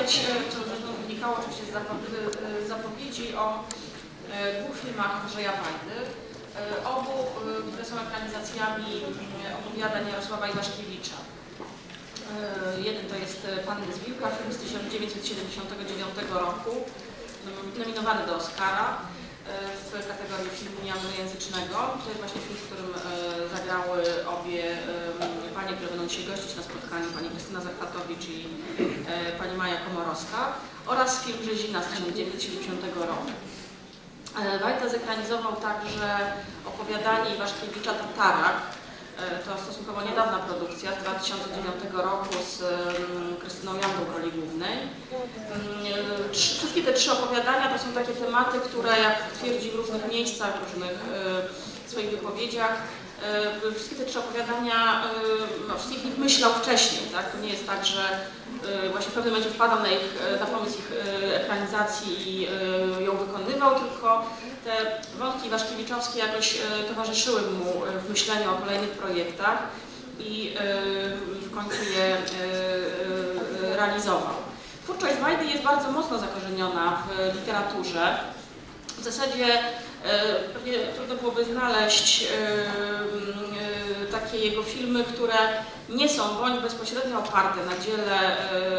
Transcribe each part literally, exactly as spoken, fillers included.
rozmawiać, co zresztą wynikało oczywiście z zapowiedzi, o dwóch filmach Andrzeja Wajdy. Obu, które są ekranizacjami opowiadań Jarosława Iwaszkiewicza. Jeden to jest Panny z Wilka, film z tysiąc dziewięćset siedemdziesiątego dziewiątego roku, nominowany do Oscara w kategorii filmu nieanglojęzycznego. To jest właśnie film, w którym zagrały obie panie, które będą dzisiaj gościć na spotkaniu, pani Krystyna Zachwatowicz i pani Maja Komorowska, oraz film Brzezina z tysiąc dziewięćset siedemdziesiątego roku. Wajda zekranizował także opowiadanie Iwaszkiewicza Tatarak. To stosunkowo niedawna produkcja z dwa tysiące dziewiątego roku z Krystyną Jandą w roli głównej. Wszystkie te trzy opowiadania to są takie tematy, które, jak twierdzi w różnych miejscach, w różnych swoich wypowiedziach, wszystkie te trzy opowiadania, no, wszystkich nich myślał wcześniej, tak? To nie jest tak, że właśnie w pewnym momencie wpadał na, ich, na pomysł ich ekranizacji i ją wykonywał, tylko te wątki iwaszkiewiczowskie jakoś towarzyszyły mu w myśleniu o kolejnych projektach i w końcu je realizował. Twórczość Wajdy jest bardzo mocno zakorzeniona w literaturze. W zasadzie pewnie trudno byłoby znaleźć takie jego filmy, które nie są bądź bezpośrednio oparte na dziele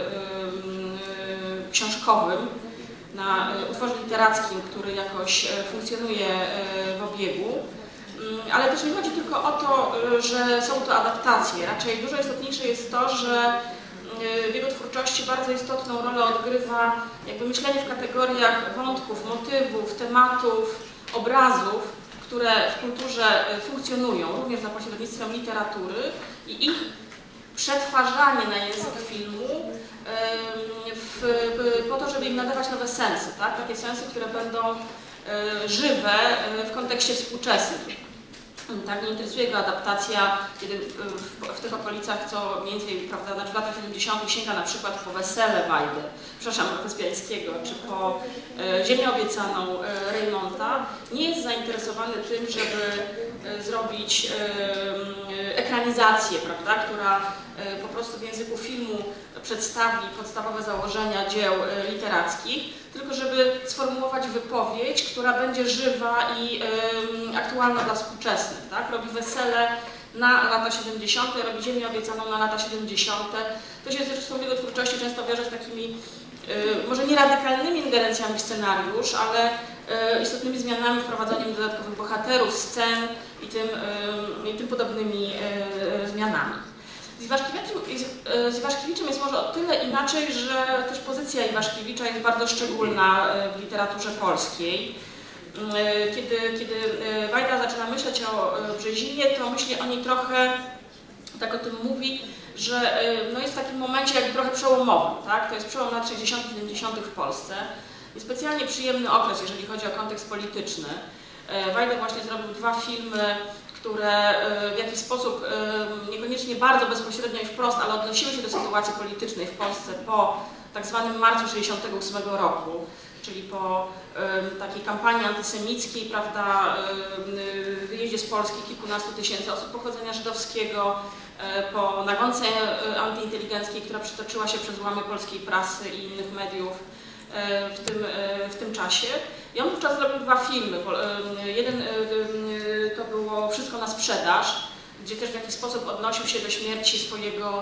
książkowym, na utworze literackim, który jakoś funkcjonuje w obiegu, ale też nie chodzi tylko o to, że są to adaptacje. Raczej dużo istotniejsze jest to, że w jego twórczości bardzo istotną rolę odgrywa jakby myślenie w kategoriach wątków, motywów, tematów, obrazów, które w kulturze funkcjonują, również za pośrednictwem literatury, i ich przetwarzanie na język filmu w, po to, żeby im nadawać nowe sensy, tak? Takie sensy, które będą żywe w kontekście współczesnym. Tak, nie interesuje go adaptacja, kiedy w, w tych okolicach, co mniej więcej, prawda, w latach siedemdziesiątych sięga na przykład po Wesele Wajdy, przepraszam, Wyspiańskiego, czy po e, Ziemię obiecaną e, Reymonta, nie jest zainteresowany tym, żeby e, zrobić e, ekranizację, prawda, która e, po prostu w języku filmu przedstawi podstawowe założenia dzieł e, literackich, tylko żeby sformułować wypowiedź, która będzie żywa i e, aktualna dla współczesnych. Tak? Robi Wesele na lata siedemdziesiąte, robi Ziemię obiecaną na lata siedemdziesiąte. To się zresztą w jego twórczości często wiąże z takimi, y, może nie radykalnymi ingerencjami w scenariusz, ale y, istotnymi zmianami, wprowadzaniem dodatkowych bohaterów, scen i tym, y, i tym podobnymi y, zmianami. Z Iwaszkiewiczem, z Iwaszkiewiczem jest może o tyle inaczej, że też pozycja Iwaszkiewicza jest bardzo szczególna w literaturze polskiej. Kiedy, kiedy Wajda zaczyna myśleć o Brzezinie, to myśli o niej trochę, tak o tym mówi, że no jest w takim momencie jakby trochę przełomowym, tak? To jest przełom lat sześćdziesiątych siedemdziesiątych w Polsce. Jest specjalnie przyjemny okres, jeżeli chodzi o kontekst polityczny. Wajda właśnie zrobił dwa filmy, które w jakiś sposób, niekoniecznie bardzo bezpośrednio i wprost, ale odnosiły się do sytuacji politycznej w Polsce po tak zwanym marcu sześćdziesiątego ósmego roku, czyli po y, takiej kampanii antysemickiej, prawda, y, wyjeździe z Polski kilkunastu tysięcy osób pochodzenia żydowskiego, y, po nagonce y, antyinteligenckiej, która przytoczyła się przez łamy polskiej prasy i innych mediów y, w, tym, y, w tym czasie. I on wówczas zrobił dwa filmy. Y, jeden y, y, to było Wszystko na sprzedaż, gdzie też w jakiś sposób odnosił się do śmierci swojego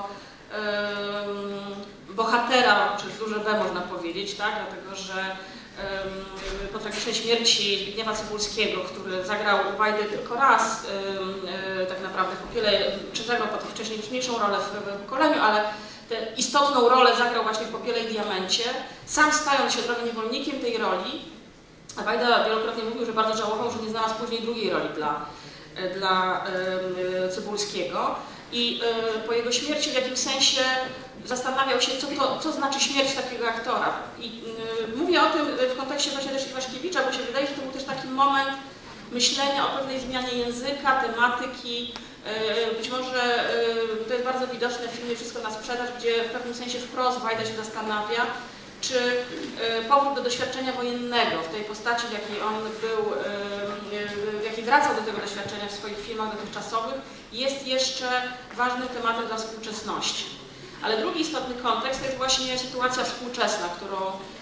bohatera, przez duże B można powiedzieć, tak? Dlatego że um, po tragicznej śmierci Zbigniewa Cybulskiego, który zagrał Wajdę tylko raz, um, um, tak naprawdę w Popiele, czy zagrał potem wcześniej już mniejszą rolę w, w pokoleniu, ale tę istotną rolę zagrał właśnie w Popiele i Diamencie, sam stając się trochę niewolnikiem tej roli. A Wajda wielokrotnie mówił, że bardzo żałował, że nie znalazł później drugiej roli dla, dla um, Cybulskiego. I y, po jego śmierci w jakimś sensie zastanawiał się, co, to, co znaczy śmierć takiego aktora. I y, mówię o tym w kontekście właśnie też Iwaszkiewicza, bo się wydaje, że to był też taki moment myślenia o pewnej zmianie języka, tematyki. Y, być może y, to jest bardzo widoczne w filmie Wszystko na sprzedaż, gdzie w pewnym sensie wprost Wajda się zastanawia, czy y, powrót do doświadczenia wojennego w tej postaci, w jakiej on był, y, w jakiej wracał do tego doświadczenia w swoich filmach dotychczasowych, jest jeszcze ważnym tematem dla współczesności. Ale drugi istotny kontekst to jest właśnie sytuacja współczesna, którą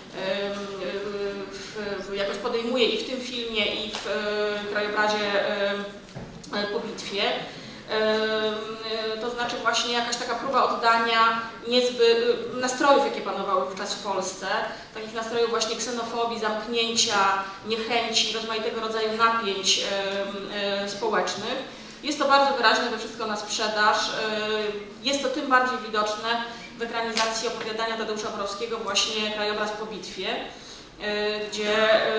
w, w, jakoś podejmuje i w tym filmie, i w krajobrazie po bitwie. To znaczy właśnie jakaś taka próba oddania niezbyt nastrojów, jakie panowały wówczas w Polsce, takich nastrojów właśnie ksenofobii, zamknięcia, niechęci, rozmaitego rodzaju napięć społecznych. Jest to bardzo wyraźne we Wszystko na sprzedaż. Jest to tym bardziej widoczne w ekranizacji opowiadania Tadeusza Borowskiego właśnie Krajobraz po bitwie, gdzie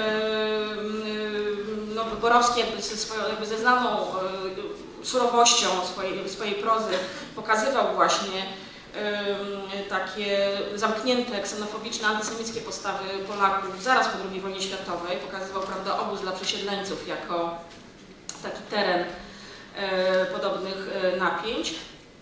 no, Borowski jakby ze, swoją, jakby ze znaną surowością swojej, swojej prozy pokazywał właśnie takie zamknięte, ksenofobiczne, antysemickie postawy Polaków zaraz po drugiej wojnie światowej. Pokazywał, prawda, obóz dla przesiedleńców jako taki teren podobnych napięć.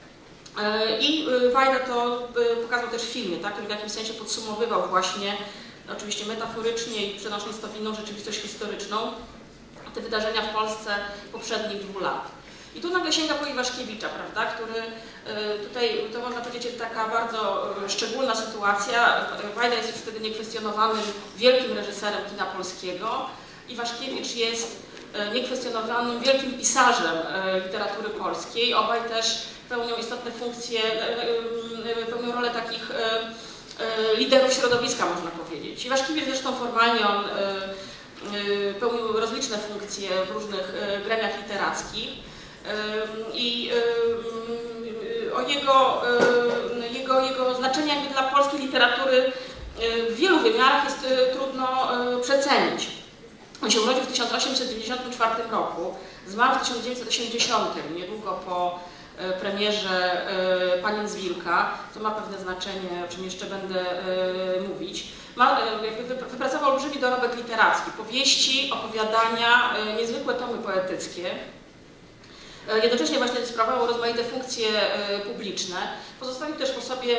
I Wajda to pokazał też w filmie, tak, który w jakimś sensie podsumowywał właśnie, oczywiście metaforycznie i przenosząc to w inną rzeczywistość historyczną, te wydarzenia w Polsce poprzednich dwóch lat. I tu nagle sięga po Iwaszkiewicza, prawda, który tutaj, to można powiedzieć, jest taka bardzo szczególna sytuacja. Wajda jest już wtedy niekwestionowanym wielkim reżyserem kina polskiego. Iwaszkiewicz jest niekwestionowanym wielkim pisarzem literatury polskiej. Obaj też pełnią istotne funkcje, pełnią rolę takich liderów środowiska, można powiedzieć. Iwaszkiewicz zresztą formalnie on pełnił rozliczne funkcje w różnych gremiach literackich i o jego, jego, jego znaczenie jakby dla polskiej literatury w wielu wymiarach jest trudno przecenić. On się urodził w tysiąc osiemset dziewięćdziesiątym czwartym roku, zmarł w tysiąc dziewięćset osiemdziesiątym, niedługo po premierze Panien z Wilka, co ma pewne znaczenie, o czym jeszcze będę mówić. Ma, jakby wypracował olbrzymi dorobek literacki, powieści, opowiadania, niezwykłe tomy poetyckie. Jednocześnie właśnie sprawował rozmaite funkcje publiczne. Pozostawił też po sobie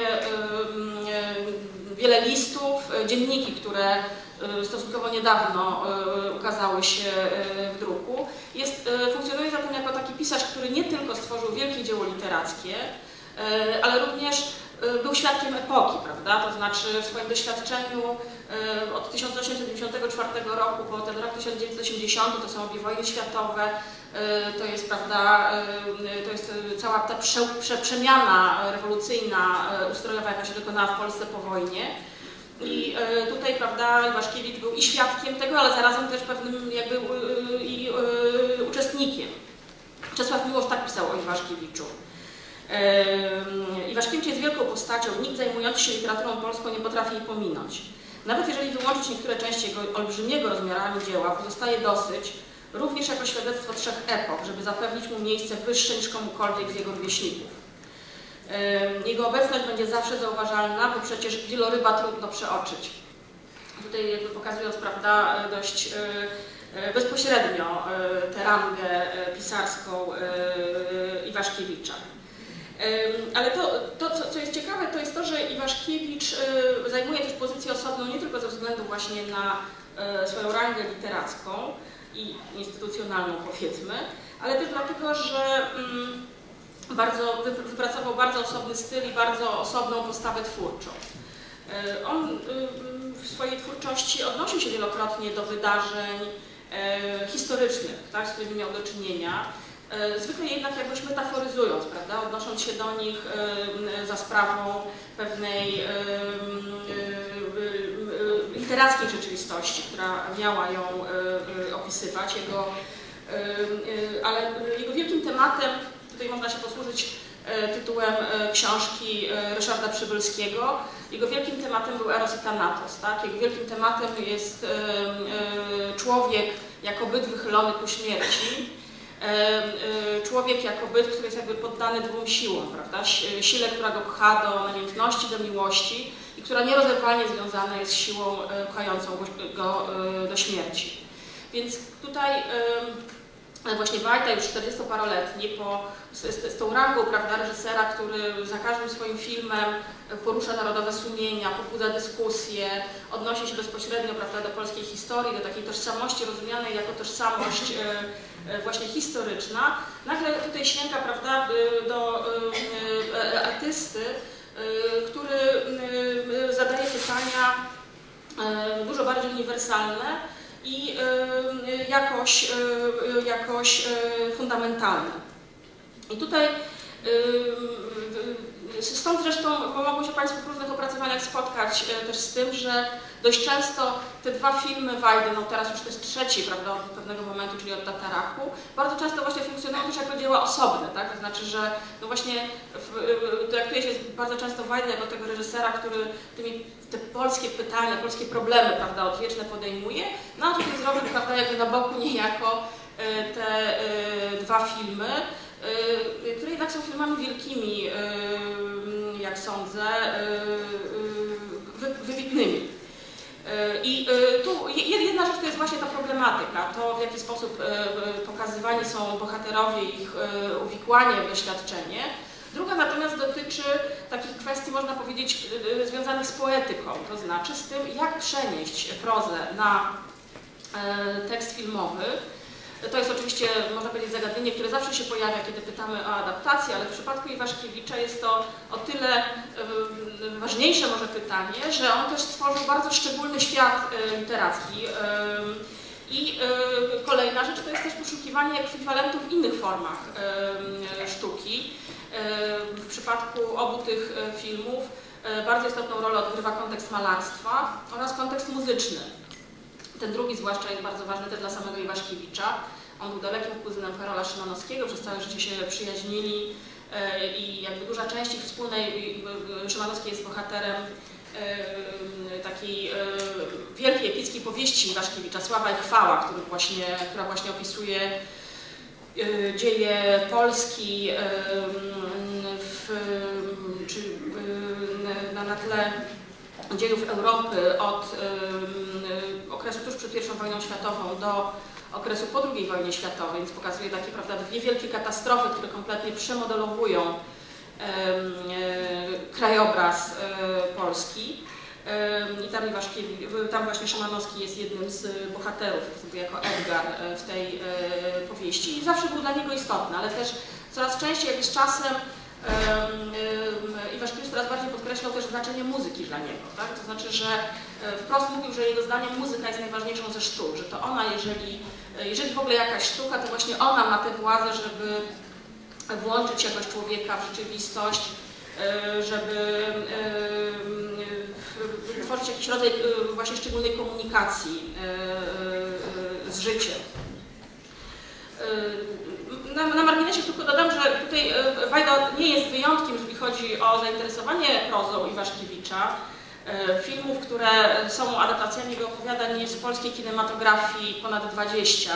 wiele listów, dzienniki, które stosunkowo niedawno ukazały się w druku. Jest, funkcjonuje zatem jako taki pisarz, który nie tylko stworzył wielkie dzieło literackie, ale również był świadkiem epoki, prawda? To znaczy w swoim doświadczeniu od tysiąc osiemset dziewięćdziesiątego czwartego roku po ten rok tysiąc dziewięćset osiemdziesiąty, to są obie wojny światowe, to jest, prawda, to jest cała ta prze, prze, przemiana rewolucyjna, ustrojowa, jaka się dokonała w Polsce po wojnie. I tutaj, prawda, Iwaszkiewicz był i świadkiem tego, ale zarazem też pewnym jakby i uczestnikiem. Czesław Miłosz tak pisał o Iwaszkiewiczu. Iwaszkiewicz jest wielką postacią, nikt zajmujący się literaturą polską nie potrafi jej pominąć. Nawet jeżeli wyłączyć niektóre części jego olbrzymiego rozmiarami dzieła, pozostaje dosyć, również jako świadectwo trzech epok, żeby zapewnić mu miejsce wyższe niż komukolwiek z jego rówieśników. Jego obecność będzie zawsze zauważalna, bo przecież wieloryba trudno przeoczyć. Tutaj jakby pokazując, prawda, dość bezpośrednio tę rangę pisarską Iwaszkiewicza. Ale to, to co, co jest ciekawe, to jest to, że Iwaszkiewicz zajmuje też pozycję osobną nie tylko ze względu właśnie na swoją rangę literacką i instytucjonalną, powiedzmy, ale też dlatego, że bardzo, wypracował bardzo osobny styl i bardzo osobną postawę twórczą. On w swojej twórczości odnosił się wielokrotnie do wydarzeń historycznych, tak, z którymi miał do czynienia. Zwykle jednak jakoś metaforyzując, prawda, odnosząc się do nich za sprawą pewnej literackiej rzeczywistości, która miała ją opisywać. Jego, ale jego wielkim tematem, tutaj można się posłużyć tytułem książki Ryszarda Przybylskiego, jego wielkim tematem był Eros i Thanatos, tak? Jego wielkim tematem jest człowiek jako byt wychylony ku śmierci. Człowiek jako byt, który jest jakby poddany dwóm siłom, prawda? Sile, która go pcha do namiętności, do miłości i która nierozerwalnie związana jest z siłą pchającą go do śmierci. Więc tutaj właśnie Wajda, już czterdziestoparoletni, po, z, z, z tą rangą, prawda, reżysera, który za każdym swoim filmem porusza narodowe sumienia, pobudza dyskusję, odnosi się bezpośrednio, prawda, do polskiej historii, do takiej tożsamości rozumianej jako tożsamość e, e, właśnie historyczna, nagle tutaj sięga, prawda, do e, artysty, który zadaje pytania dużo bardziej uniwersalne i jakoś, jakoś fundamentalne. I tutaj stąd zresztą mogą się Państwo w różnych opracowaniach spotkać też z tym, że dość często te dwa filmy Wajdy, no teraz już to jest trzeci, prawda, od pewnego momentu, czyli od Tataraku, bardzo często właśnie funkcjonują też jako dzieła osobne, tak? To znaczy, że no właśnie traktuje się bardzo często Wajdę jako tego reżysera, który tymi, te polskie pytania, polskie problemy, prawda, odwieczne podejmuje, no a tutaj zrobił, prawda, jakby na boku niejako te dwa filmy, które jednak są filmami wielkimi, jak sądzę, wybitnymi. I tu jedna rzecz to jest właśnie ta problematyka, to w jaki sposób pokazywani są bohaterowie, ich uwikłanie w doświadczenie. Druga natomiast dotyczy takich kwestii, można powiedzieć, związanych z poetyką, to znaczy z tym, jak przenieść prozę na tekst filmowy. To jest oczywiście, można powiedzieć, zagadnienie, które zawsze się pojawia, kiedy pytamy o adaptację, ale w przypadku Iwaszkiewicza jest to o tyle ważniejsze może pytanie, że on też stworzył bardzo szczególny świat literacki. I kolejna rzecz to jest też poszukiwanie ekwiwalentów w innych formach sztuki. W przypadku obu tych filmów bardzo istotną rolę odgrywa kontekst malarstwa oraz kontekst muzyczny. Ten drugi zwłaszcza jest bardzo ważny też dla samego Iwaszkiewicza. On był dalekim kuzynem Karola Szymanowskiego, przez całe życie się przyjaźnili i jakby duża część ich wspólnej, Szymanowski jest bohaterem takiej wielkiej epickiej powieści Iwaszkiewicza, Sława i chwała, który właśnie, która właśnie opisuje dzieje Polski w, czy na, na tle dziejów Europy od okresu tuż przed pierwszą wojną światową do okresu po drugiej wojnie światowej, więc pokazuje takie, prawda, dwie wielkie katastrofy, które kompletnie przemodelowują e, e, krajobraz e, Polski. E, I tam, tam właśnie Szymanowski jest jednym z bohaterów, jako Edgar w tej e, powieści i zawsze był dla niego istotny, ale też coraz częściej, jak z czasem, Iwaszkiewicz coraz bardziej podkreślał też znaczenie muzyki dla niego, tak? To znaczy, że wprost mówił, że jego zdaniem muzyka jest najważniejszą ze sztuk, że to ona, jeżeli, jeżeli w ogóle jakaś sztuka, to właśnie ona ma tę władzę, żeby włączyć jakoś człowieka w rzeczywistość, żeby tworzyć jakiś rodzaj właśnie szczególnej komunikacji z życiem. Na, na marginesie tylko dodam, że tutaj Wajda nie jest wyjątkiem, jeżeli chodzi o zainteresowanie prozą Iwaszkiewicza. Filmów, które są adaptacjami jego opowiadań z polskiej kinematografii ponad dwadzieścia.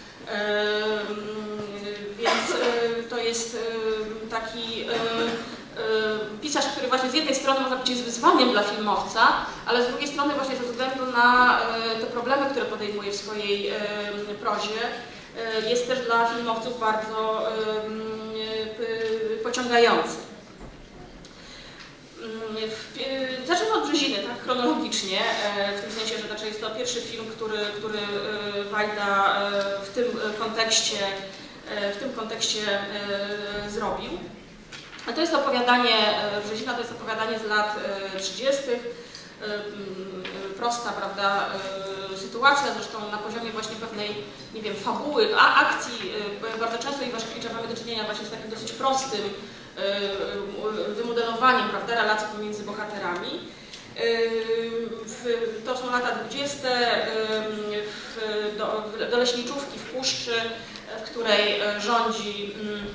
Więc to jest taki pisarz, który właśnie z jednej strony można powiedzieć jest wyzwaniem dla filmowca, ale z drugiej strony właśnie ze względu na te problemy, które podejmuje w swojej prozie, jest też dla filmowców bardzo pociągający. Zacznę od Brzeziny, tak chronologicznie, w tym sensie, że znaczy jest to pierwszy film, który, który Wajda w tym kontekście, w tym kontekście zrobił. To jest opowiadanie, Brzezina to jest opowiadanie z lat trzydziestych. Prosta, prawda, sytuacja, zresztą na poziomie właśnie pewnej, nie wiem, fabuły, a akcji. Bardzo często Iwaszkiewicza mamy do czynienia właśnie z takim dosyć prostym wymodelowaniem, prawda, relacji pomiędzy bohaterami. To są lata dwudzieste. Do, do leśniczówki w puszczy, w której rządzi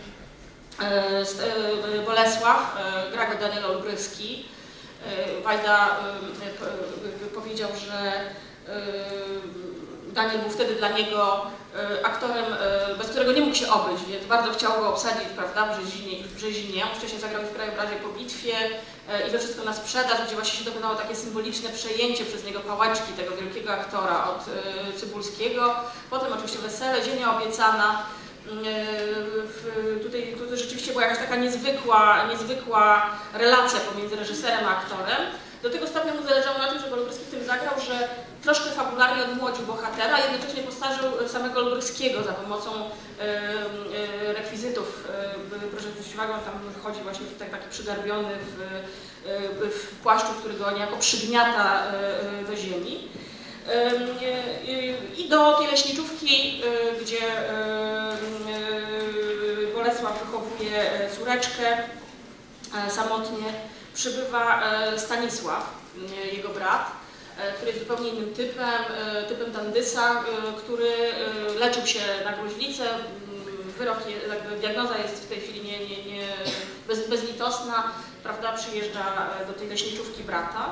Bolesław, gra go Daniel Olbryski. Wajda powiedział, że Daniel był wtedy dla niego aktorem, bez którego nie mógł się obyć, więc bardzo chciał go obsadzić, prawda, w Brzezinie. W Brzezinie. On wcześniej zagrał w Krajobrazie po bitwie i we wszystko na sprzedaż, gdzie właśnie się dokonało takie symboliczne przejęcie przez niego pałeczki tego wielkiego aktora od Cybulskiego. Potem oczywiście Wesele, Ziemia obiecana. Tutaj, tutaj rzeczywiście była jakaś taka niezwykła, niezwykła relacja pomiędzy reżyserem a aktorem. Do tego stopnia mu zależało na tym, żeby Olbryski w tym zagrał, że troszkę fabularnie odmłodził bohatera, a jednocześnie postarzył samego Olbryskiego za pomocą rekwizytów przeciwwagę, on tam chodzi właśnie w tak, taki przygarbiony w, w płaszczu, który go niejako przygniata do ziemi. I do tej leśniczówki, gdzie Bolesław wychowuje córeczkę samotnie, przybywa Stanisław, jego brat, który jest zupełnie innym typem, typem dandysa, który leczył się na gruźlicę. Wyrok, jakby diagnoza jest w tej chwili nie, nie, nie bez, bezlitosna, prawda, przyjeżdża do tej leśniczówki brata.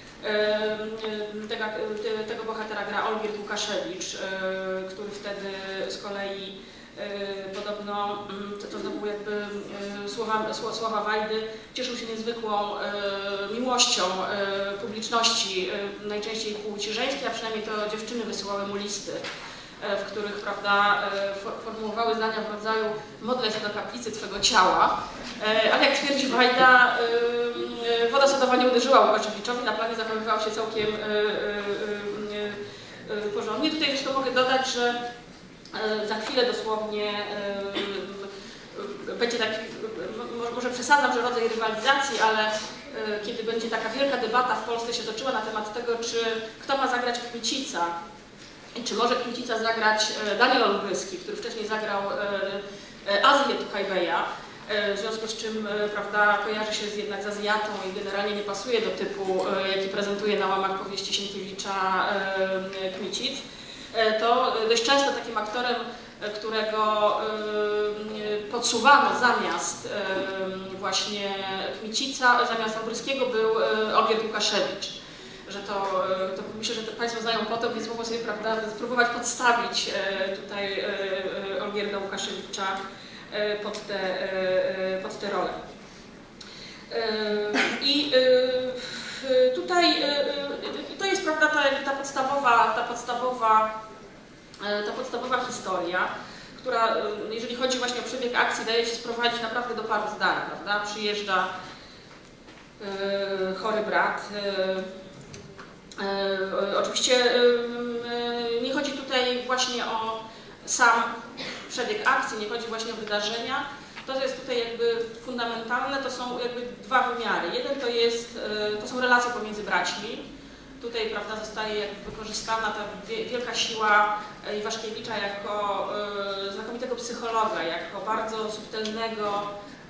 Tego, tego bohatera gra Olgierd Łukaszewicz, który wtedy z kolei podobno, to, to znowu jakby słowa, słowa Wajdy, cieszył się niezwykłą miłością publiczności, najczęściej płci żeńskiej, a przynajmniej to dziewczyny wysyłały mu listy, w których, prawda, formułowały zdania w rodzaju modlę się do kaplicy twego ciała, ale jak twierdzi Wajda, woda sodowa nie uderzyła Łukaszewiczowi, na planie zachowywał się całkiem porządnie. Tutaj zresztą mogę dodać, że za chwilę dosłownie będzie taki, może przesadzam, że rodzaj rywalizacji, ale kiedy będzie taka wielka debata w Polsce się toczyła na temat tego, czy kto ma zagrać Kmicica, czy może Kmicica zagrać Daniel Olbryski, który wcześniej zagrał Azję Tuchajbeja, w związku z czym, prawda, kojarzy się z, jednak z Azjatą i generalnie nie pasuje do typu, jaki prezentuje na łamach powieści Sienkiewicza Kmicic, to dość często takim aktorem, którego podsuwano zamiast właśnie Kmicica, zamiast Olbryskiego był Olgierd Łukaszewicz. Że to, to myślę, że to Państwo znają potem, więc mogą sobie, prawda, spróbować podstawić tutaj Olgierda Łukaszewicza pod tę pod te rolę. I tutaj to jest, prawda, ta, ta podstawowa, ta podstawowa, ta podstawowa historia, która, jeżeli chodzi właśnie o przebieg akcji, daje się sprowadzić naprawdę do paru zdań, prawda? Przyjeżdża chory brat. Oczywiście nie chodzi tutaj właśnie o sam przebieg akcji, nie chodzi właśnie o wydarzenia. To, co jest tutaj jakby fundamentalne, to są jakby dwa wymiary. Jeden to jest, to są relacje pomiędzy braćmi. Tutaj, prawda, zostaje jakby wykorzystana ta wielka siła Iwaszkiewicza jako znakomitego psychologa, jako bardzo subtelnego,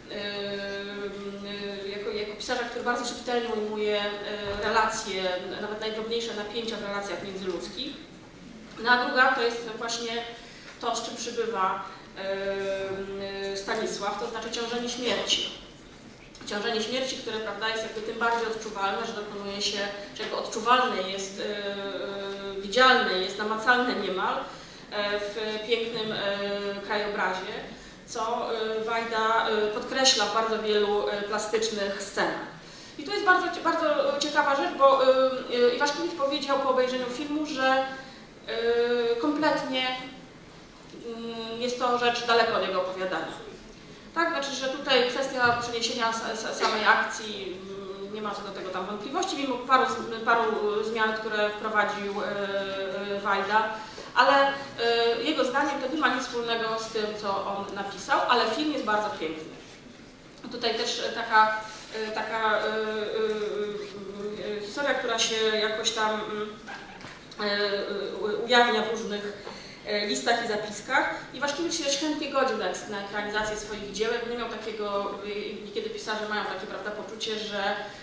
jako, jako pisarza, który bardzo subtelnie ujmuje relacje, nawet najdrobniejsze napięcia w relacjach międzyludzkich. No a druga to jest właśnie to, z czym przybywa Stanisław, to znaczy ciążenie śmierci. Ciążenie śmierci, które, prawda, jest jakby tym bardziej odczuwalne, że dokonuje się, że jakby odczuwalne jest, yy, widzialne jest, namacalne niemal w pięknym krajobrazie, co Wajda podkreśla w bardzo wielu plastycznych scenach. I to jest bardzo, bardzo ciekawa rzecz, bo Iwaszkiewicz powiedział po obejrzeniu filmu, że kompletnie jest to rzecz daleko od jego opowiadania. Tak, znaczy, że tutaj kwestia przeniesienia samej akcji, nie ma co do tego tam wątpliwości, mimo paru, paru zmian, które wprowadził Wajda, ale jego zdaniem to nie ma nic wspólnego z tym, co on napisał, ale film jest bardzo piękny. Tutaj też taka, taka historia, która się jakoś tam ujawnia w różnych listach i zapiskach. Iwaszkiewicz się dość chętnie godził na, na ekranizację swoich dzieł, bo nie miał takiego, niekiedy pisarze mają takie, prawda, poczucie, że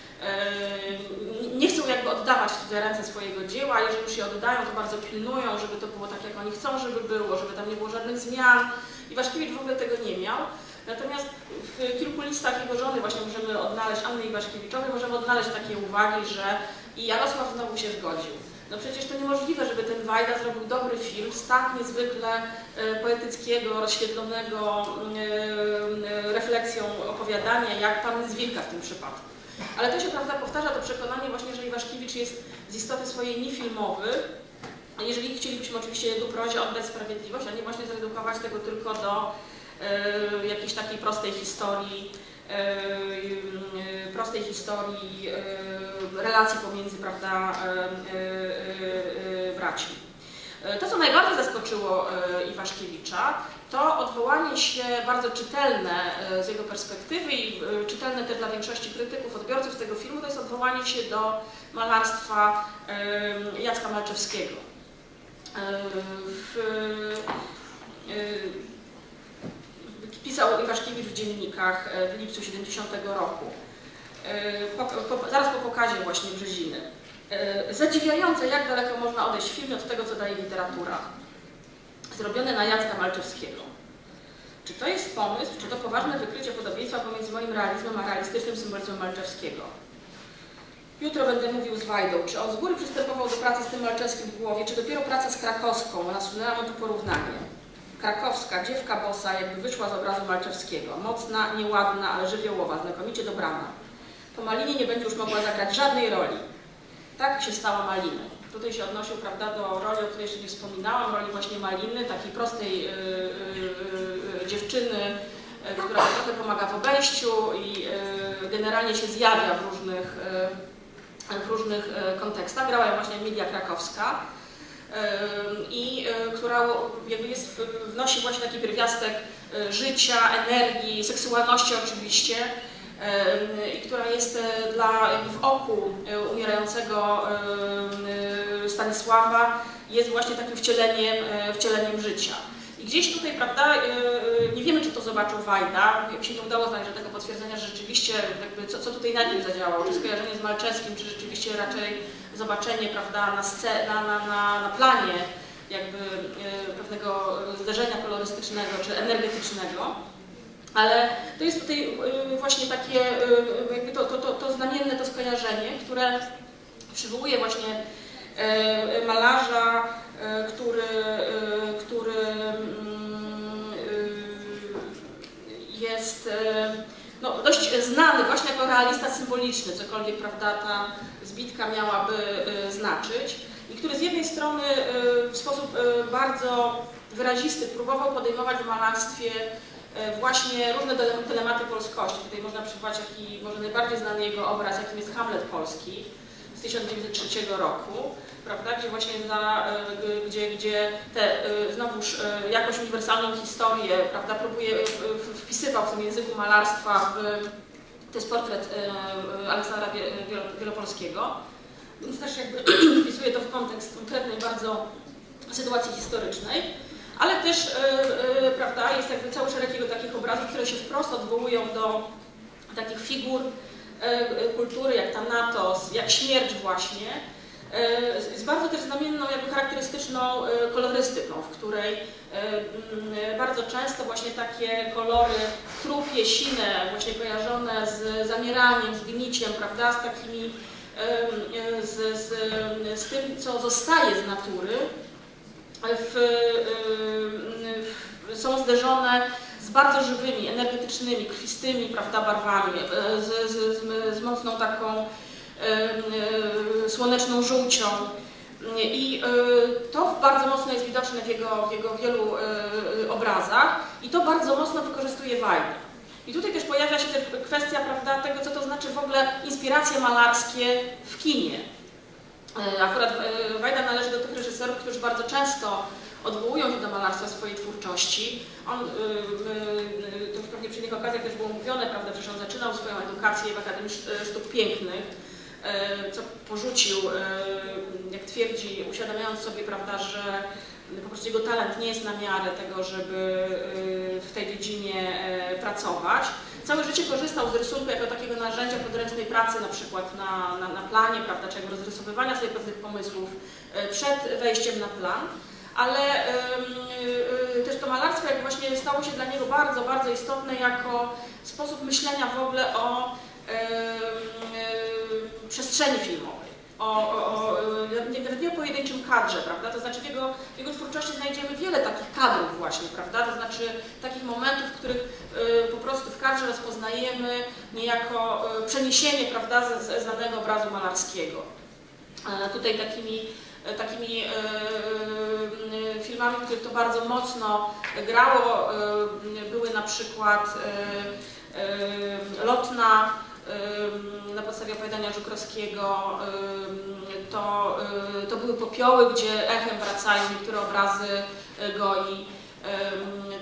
nie chcą jakby oddawać w cudze ręce swojego dzieła, jeżeli już je oddają, to bardzo pilnują, żeby to było tak, jak oni chcą, żeby było, żeby tam nie było żadnych zmian. Iwaszkiewicz w ogóle tego nie miał. Natomiast w kilku listach jego żony właśnie możemy odnaleźć, Anny Iwaszkiewiczowej, możemy odnaleźć takie uwagi, że i Jarosław znowu się zgodził. No przecież to niemożliwe, żeby ten Wajda zrobił dobry film z tak niezwykle e, poetyckiego, rozświetlonego e, refleksją opowiadania, jak Panny z Wilka w tym przypadku. Ale to się, prawda, powtarza to przekonanie właśnie, że Iwaszkiewicz jest z istoty swojej niefilmowy. Jeżeli chcielibyśmy oczywiście jego prozie oddać sprawiedliwość, a nie właśnie zredukować tego tylko do e, jakiejś takiej prostej historii, prostej historii relacji pomiędzy, prawda, braćmi. To, co najbardziej zaskoczyło Iwaszkiewicza, to odwołanie się bardzo czytelne z jego perspektywy i czytelne też dla większości krytyków, odbiorców tego filmu, to jest odwołanie się do malarstwa Jacka Malczewskiego. W, pisał Iwaszkiewicz w dziennikach w lipcu siedemdziesiątego roku, po, po, zaraz po pokazie właśnie Brzeziny. Zadziwiające, jak daleko można odejść w filmie od tego, co daje literatura. Zrobione na Jacka Malczewskiego. Czy to jest pomysł, czy to poważne wykrycie podobieństwa pomiędzy moim realizmem a realistycznym symbolizmem Malczewskiego? Jutro będę mówił z Wajdą, czy on z góry przystępował do pracy z tym Malczewskim w głowie, czy dopiero praca z krakowską, nasunęłam tu porównanie. Krakowska, dziewka bosa, jakby wyszła z obrazu Malczewskiego. Mocna, nieładna, ale żywiołowa, znakomicie dobrana. Po Malinie nie będzie już mogła zagrać żadnej roli. Tak się stała Maliny. Tutaj się odnosił, prawda, do roli, o której jeszcze nie wspominałam, roli właśnie Maliny, takiej prostej yy, yy, dziewczyny, yy, która trochę pomaga w obejściu i yy, generalnie się zjawia w różnych, yy, w różnych yy, kontekstach. Grała ją właśnie Emilia Krakowska yy, i yy, która jakby jest, wnosi właśnie taki pierwiastek yy, życia, energii, seksualności oczywiście, i która jest dla, jakby w oku umierającego Stanisława jest właśnie takim wcieleniem, wcieleniem życia. I gdzieś tutaj, prawda, nie wiemy, czy to zobaczył Wajda, mi się nie udało znaleźć żadnego potwierdzenia, że rzeczywiście jakby co, co tutaj najpierw zadziałało, czy skojarzenie z Malczewskim, czy rzeczywiście raczej zobaczenie, prawda, na, scenie, na, na, na, na planie jakby pewnego zderzenia kolorystycznego, czy energetycznego. Ale to jest tutaj właśnie takie jakby to, to, to, to znamienne to skojarzenie, które przywołuje właśnie malarza, który, który jest no, dość znany właśnie jako realista symboliczny, cokolwiek, prawda, ta zbitka miałaby znaczyć, i który z jednej strony w sposób bardzo wyrazisty próbował podejmować w malarstwie właśnie różne dylematy polskości. Tutaj można przywołać taki może najbardziej znany jego obraz, jakim jest Hamlet polski z tysiąc dziewięćset trzeciego roku, prawda, gdzie właśnie za, gdzie, gdzie te, znowuż jakąś uniwersalną historię, prawda, próbuje, wpisywał w tym języku malarstwa, w, to jest portret Aleksandra Wielopolskiego, więc też jakby wpisuje to w kontekst konkretnej bardzo sytuacji historycznej. Ale też, yy, yy, prawda, jest jakby cały szereg jego takich obrazów, które się wprost odwołują do takich figur yy, kultury, jak Thanatos, jak śmierć właśnie, yy, z bardzo też znamienną, jakby charakterystyczną yy, kolorystyką, w której yy, yy, bardzo często właśnie takie kolory trupie, sine, właśnie kojarzone z zamieraniem, z gniciem, prawda, z takimi, yy, z, z, z tym, co zostaje z natury, W, y, są zderzone z bardzo żywymi, energetycznymi, krwistymi, prawda, barwami, z, z, z, z mocną taką y, y, słoneczną żółcią. I y, to bardzo mocno jest widoczne w jego, w jego wielu y, obrazach i to bardzo mocno wykorzystuje Wajda. I tutaj też pojawia się też kwestia, prawda, tego, co to znaczy w ogóle inspiracje malarskie w kinie. Akurat Wajda należy do tych reżyserów, którzy bardzo często odwołują się do malarstwa swojej twórczości. On, to już pewnie przy innych okazjach też było mówione, prawda, że on zaczynał swoją edukację w Akademii Sztuk Pięknych, co porzucił, jak twierdzi, uświadamiając sobie, prawda, że po prostu jego talent nie jest na miarę tego, żeby w tej dziedzinie pracować. Całe życie korzystał z rysunku jako takiego narzędzia podręcznej pracy, na przykład na, na, na planie, prawda, czy jakby rozrysowywania sobie pewnych pomysłów przed wejściem na plan, ale yy, yy, też to malarstwo jak właśnie stało się dla niego bardzo, bardzo istotne jako sposób myślenia w ogóle o yy, yy, przestrzeni filmowej. O, o, o, nawet nie o pojedynczym kadrze, prawda? To znaczy w jego, w jego twórczości znajdziemy wiele takich kadrów właśnie, prawda? To znaczy takich momentów, w których y, po prostu w kadrze rozpoznajemy niejako y, przeniesienie, prawda, z, z znanego obrazu malarskiego. Y, tutaj takimi, y, takimi y, y, filmami, w których to bardzo mocno grało, y, były na przykład y, y, Lotna, na podstawie opowiadania Żukrowskiego, to, to były popioły, gdzie echem wracają niektóre obrazy Goi.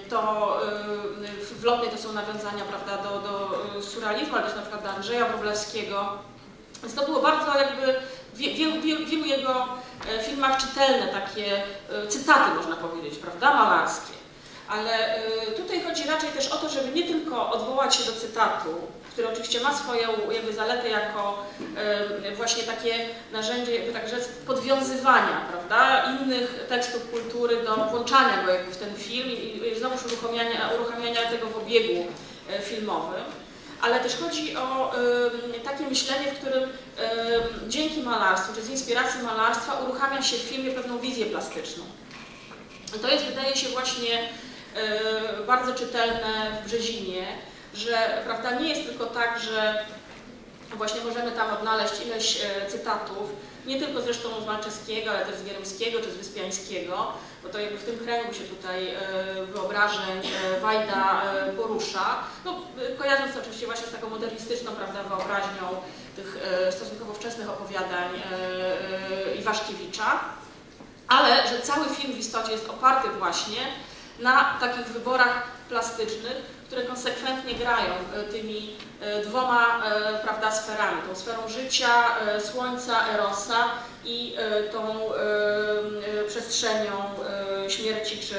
to w Lotnej to są nawiązania, prawda, do, do surrealizmu, ale też na przykład do Andrzeja Wróblewskiego. Więc to było bardzo jakby w wielu, wielu, wielu jego filmach czytelne takie cytaty, można powiedzieć, prawda, malarskie. Ale tutaj chodzi raczej też o to, żeby nie tylko odwołać się do cytatu, który oczywiście ma swoją jakby zaletę jako właśnie takie narzędzie, jakby tak rzec, podwiązywania, prawda, innych tekstów kultury do włączania go jakby w ten film i znowuż uruchamiania, uruchamiania tego w obiegu filmowym. Ale też chodzi o y, takie myślenie, w którym y, dzięki malarstwu, czy z inspiracji malarstwa uruchamia się w filmie pewną wizję plastyczną. I to jest, wydaje się, właśnie y, bardzo czytelne w Brzezinie, że prawda, nie jest tylko tak, że właśnie możemy tam odnaleźć ileś y, cytatów, nie tylko zresztą z Malczewskiego, ale też z Gierymskiego czy z Wyspiańskiego, bo to jakby w tym kręgu się tutaj e, wyobrażeń e, Wajda e, porusza, no, kojarząc to oczywiście właśnie z taką modernistyczną, prawda, wyobraźnią tych e, stosunkowo wczesnych opowiadań e, e, Iwaszkiewicza, ale że cały film w istocie jest oparty właśnie na takich wyborach plastycznych, które konsekwentnie grają tymi dwoma, prawda, sferami, tą sferą życia, słońca, erosa i tą przestrzenią śmierci czy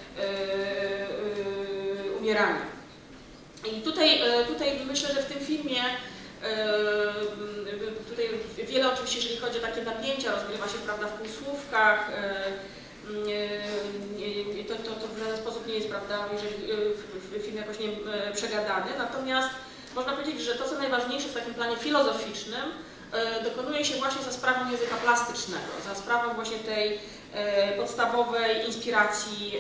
umierania. I tutaj, tutaj myślę, że w tym filmie tutaj wiele oczywiście, jeżeli chodzi o takie napięcia, rozgrywa się, prawda, w półsłówkach. To, to, to w żaden sposób nie jest, prawda, jeżeli film jakoś nie przegadany, natomiast można powiedzieć, że to, co najważniejsze w takim planie filozoficznym, dokonuje się właśnie za sprawą języka plastycznego, za sprawą właśnie tej podstawowej inspiracji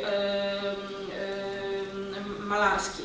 malarskiej.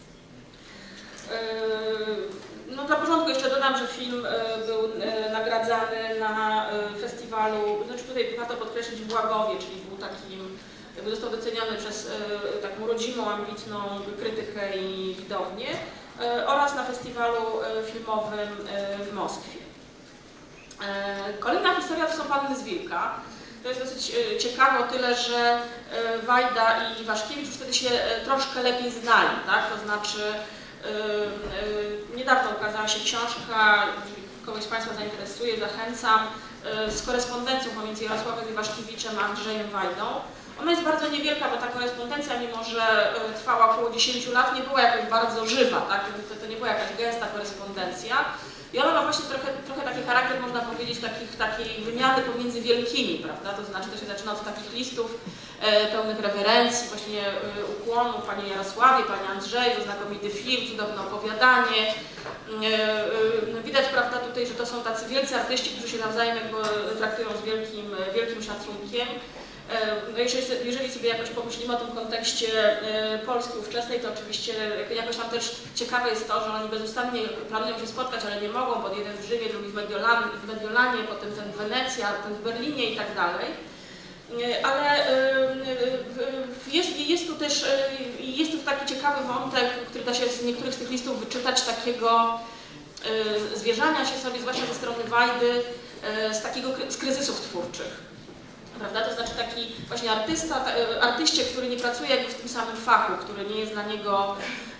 No, dla porządku jeszcze dodam, że film był nagradzany na festiwalu, znaczy tutaj warto podkreślić, w Łagowie, czyli był takim, jakby został doceniony przez taką rodzimą, ambitną krytykę i widownię, oraz na festiwalu filmowym w Moskwie. Kolejna historia to są Panny z Wilka. To jest dosyć ciekawe o tyle, że Wajda i Iwaszkiewicz już wtedy się troszkę lepiej znali, tak? To znaczy niedawno ukazała się książka, jeżeli kogoś z Państwa zainteresuje, zachęcam, z korespondencją pomiędzy Jarosławem Iwaszkiewiczem a Andrzejem Wajdą. Ona jest bardzo niewielka, bo ta korespondencja, mimo że trwała około dziesięciu lat, nie była jakoś bardzo żywa, tak? To, to nie była jakaś gęsta korespondencja. I ona ma właśnie trochę, trochę taki charakter, można powiedzieć, takich, takiej wymiany pomiędzy wielkimi, prawda? To znaczy to się zaczyna od takich listów e, pełnych rewerencji, właśnie e, ukłonów Panie Jarosławie, Panie Andrzeju, znakomity film, cudowne opowiadanie. E, e, widać, prawda, tutaj, że to są tacy wielcy artyści, którzy się nawzajem jakby traktują z wielkim, wielkim szacunkiem. No jeżeli, jeżeli sobie jakoś pomyślimy o tym kontekście Polski ówczesnej, to oczywiście jakoś tam też ciekawe jest to, że oni bezustannie planują się spotkać, ale nie mogą, bo jeden w Rzymie, drugi w Mediolanie, w Mediolanie, potem ten w Wenecji, a ten w Berlinie i tak dalej. Ale jest, jest tu też jest tu taki ciekawy wątek, który da się z niektórych z tych listów wyczytać, takiego zwierzania się sobie, zwłaszcza ze strony Wajdy, z takiego z kryzysów twórczych. Prawda? To znaczy taki właśnie artysta, artyście, który nie pracuje jakby w tym samym fachu, który nie jest dla niego,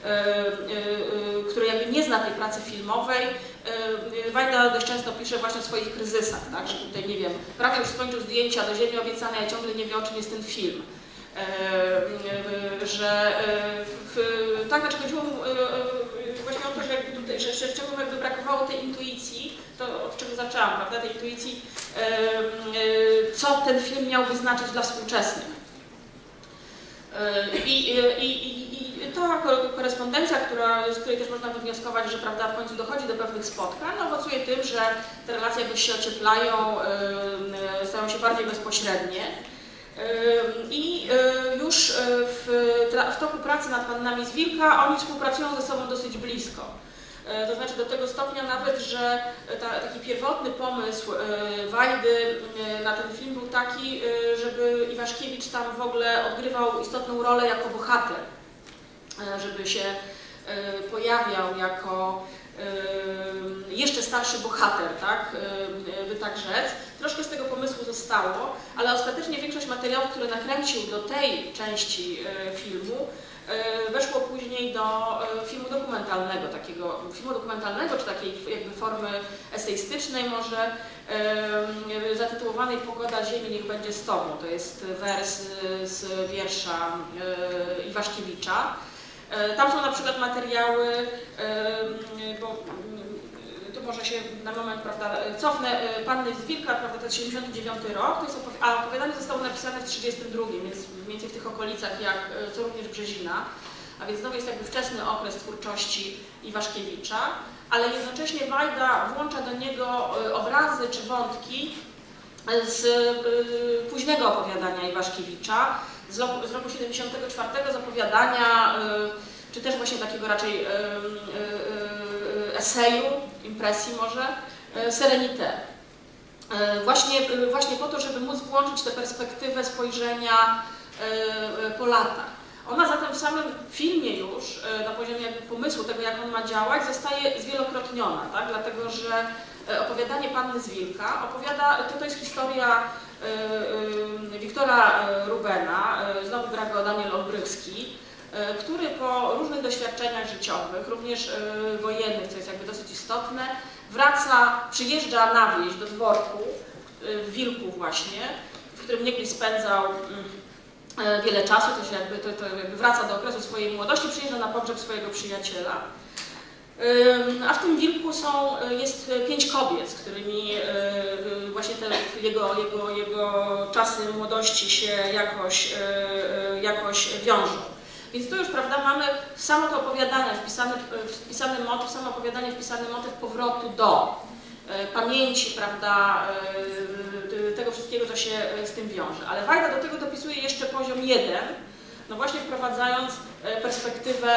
który jakby nie zna tej pracy filmowej. Wajda dość często pisze właśnie o swoich kryzysach, tak? Że tutaj, nie wiem, prawie już skończył zdjęcia do Ziemi obiecanej, a ciągle nie wie, o czym jest ten film. Że w, tak, znaczy chodziło mu właśnie o to, że, jakby tutaj, że, że w czemu jakby brakowało tej intuicji, to od czego zaczęłam, prawda, tej intuicji, co ten film miałby znaczyć dla współczesnych. I, i, i, i ta korespondencja, która, z której też można wywnioskować, że, prawda, w końcu dochodzi do pewnych spotkań, owocuje tym, że te relacje jakoś się ocieplają, stają się bardziej bezpośrednie. I już w, w toku pracy nad Pannami z Wilka oni współpracują ze sobą dosyć blisko. To znaczy do tego stopnia nawet, że ta, taki pierwotny pomysł Wajdy na ten film był taki, żeby Iwaszkiewicz tam w ogóle odgrywał istotną rolę jako bohater, żeby się pojawiał jako jeszcze starszy bohater, tak, by tak rzec. Troszkę z tego pomysłu zostało, ale ostatecznie większość materiałów, które nakręcił do tej części filmu, weszło później do filmu dokumentalnego, takiego filmu dokumentalnego, czy takiej jakby formy eseistycznej może, zatytułowanej Pogoda ziemi niech będzie z tobą. To jest wers z wiersza Iwaszkiewicza. Tam są na przykład materiały, bo tu może się na moment, prawda, cofnę, Panny z Wilka, prawda, to jest siedemdziesiąty dziewiąty rok, to jest opowi a opowiadanie zostało napisane w trzydziestym drugim, więc mniej więcej w tych okolicach, jak, co również Brzezina, a więc znowu jest jakby wczesny okres twórczości Iwaszkiewicza, ale jednocześnie Wajda włącza do niego obrazy czy wątki z późnego opowiadania Iwaszkiewicza, z roku, z roku siedemdziesiątego czwartego, z opowiadania, czy też właśnie takiego raczej eseju, impresji może, Serenité. Właśnie, właśnie po to, żeby móc włączyć tę perspektywę spojrzenia po latach. Ona zatem w samym filmie już, na poziomie jakby pomysłu tego, jak on ma działać, zostaje zwielokrotniona, tak? Dlatego że opowiadanie Panny z Wilka opowiada, to, to jest historia Wiktora Rubena, znowu gra go Daniel Olbrychski, który po różnych doświadczeniach życiowych, również wojennych, co jest jakby dosyć istotne, wraca, przyjeżdża na wieś do dworku w Wilku właśnie, w którym niegdyś spędzał wiele czasu, to się jakby, to, to jakby wraca do okresu swojej młodości, przyjeżdża na pogrzeb swojego przyjaciela. A w tym Wilku są, jest pięć kobiet, z którymi właśnie te jego, jego, jego czasy młodości się jakoś, jakoś wiążą. Więc tu już, prawda, mamy samo to opowiadanie, wpisany, wpisany motyw, samo opowiadanie, wpisany motyw powrotu do pamięci, prawda, tego wszystkiego, co się z tym wiąże. Ale Wajda do tego dopisuje jeszcze poziom jeden, no właśnie wprowadzając perspektywę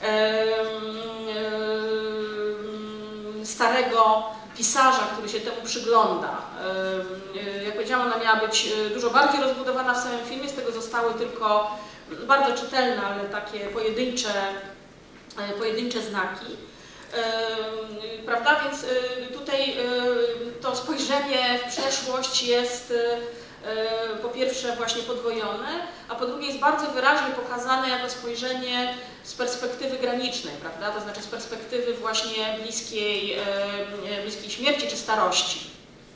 starego pisarza, który się temu przygląda. Jak powiedziałam, ona miała być dużo bardziej rozbudowana w samym filmie, z tego zostały tylko bardzo czytelne, ale takie pojedyncze, pojedyncze znaki. Prawda? Więc tutaj to spojrzenie w przeszłość jest po pierwsze właśnie podwojone, a po drugie jest bardzo wyraźnie pokazane jako spojrzenie z perspektywy granicznej, prawda? To znaczy z perspektywy właśnie bliskiej, bliskiej śmierci czy starości.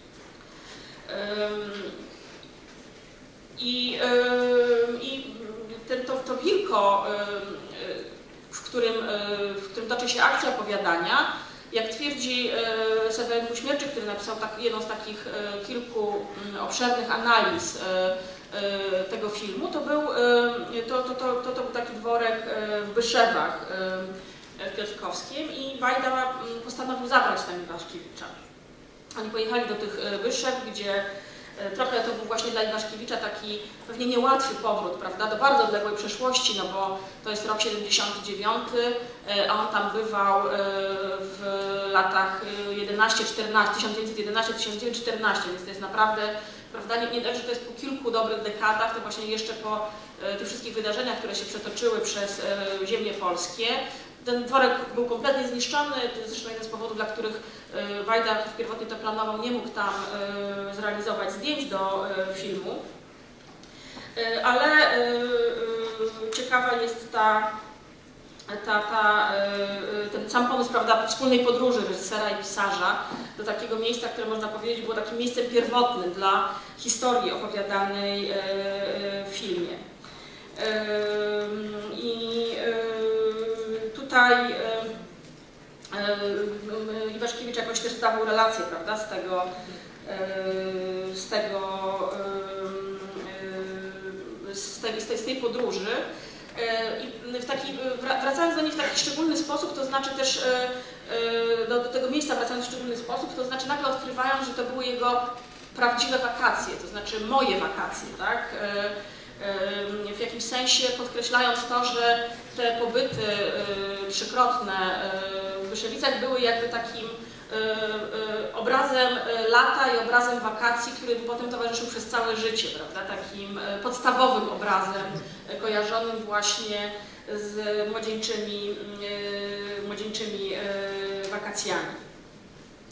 I, i ten, to, to Wilko, w którym, w którym toczy się akcja opowiadania, jak twierdzi Seweryn Kuśmierczyk, który napisał tak, jedną z takich kilku obszernych analiz tego filmu, to był, to, to, to, to, to był taki dworek w Byszewach w Piotrkowskiem i Wajda postanowił zabrać tam Iwaszkiewicza. Oni pojechali do tych Byszew, gdzie trochę to był właśnie dla Iwaszkiewicza taki pewnie niełatwy powrót, prawda, do bardzo odległej przeszłości, no bo to jest rok siedemdziesiąty dziewiąty, a on tam bywał w latach jedenaście czternaście, tysiąc dziewięćset jedenaście do tysiąc dziewięćset czternaście, więc to jest naprawdę, prawda, nie, nie dość, że to jest po kilku dobrych dekadach, to właśnie jeszcze po tych wszystkich wydarzeniach, które się przetoczyły przez ziemie polskie. Ten dworek był kompletnie zniszczony, to jest zresztą jeden z powodów, dla których Wajda pierwotnie to planował, nie mógł tam zrealizować zdjęć do filmu. Ale ciekawa jest ta, ta, ta, ten sam pomysł, prawda, wspólnej podróży reżysera i pisarza do takiego miejsca, które można powiedzieć było takim miejscem pierwotnym dla historii opowiadanej w filmie. I tutaj Iwaszkiewicz jakoś też zdawał relację, prawda, z tego, z tego, z tej, z tej, z tej podróży. I w taki, wracając do niej w taki szczególny sposób, to znaczy też do, do tego miejsca wracając w szczególny sposób, to znaczy nagle odkrywając, że to były jego prawdziwe wakacje, to znaczy moje wakacje, tak? W jakimś sensie podkreślając to, że te pobyty trzykrotne w Byszewicach były jakby takim obrazem lata i obrazem wakacji, który potem towarzyszył przez całe życie, prawda? Takim podstawowym obrazem kojarzonym właśnie z młodzieńczymi, młodzieńczymi wakacjami.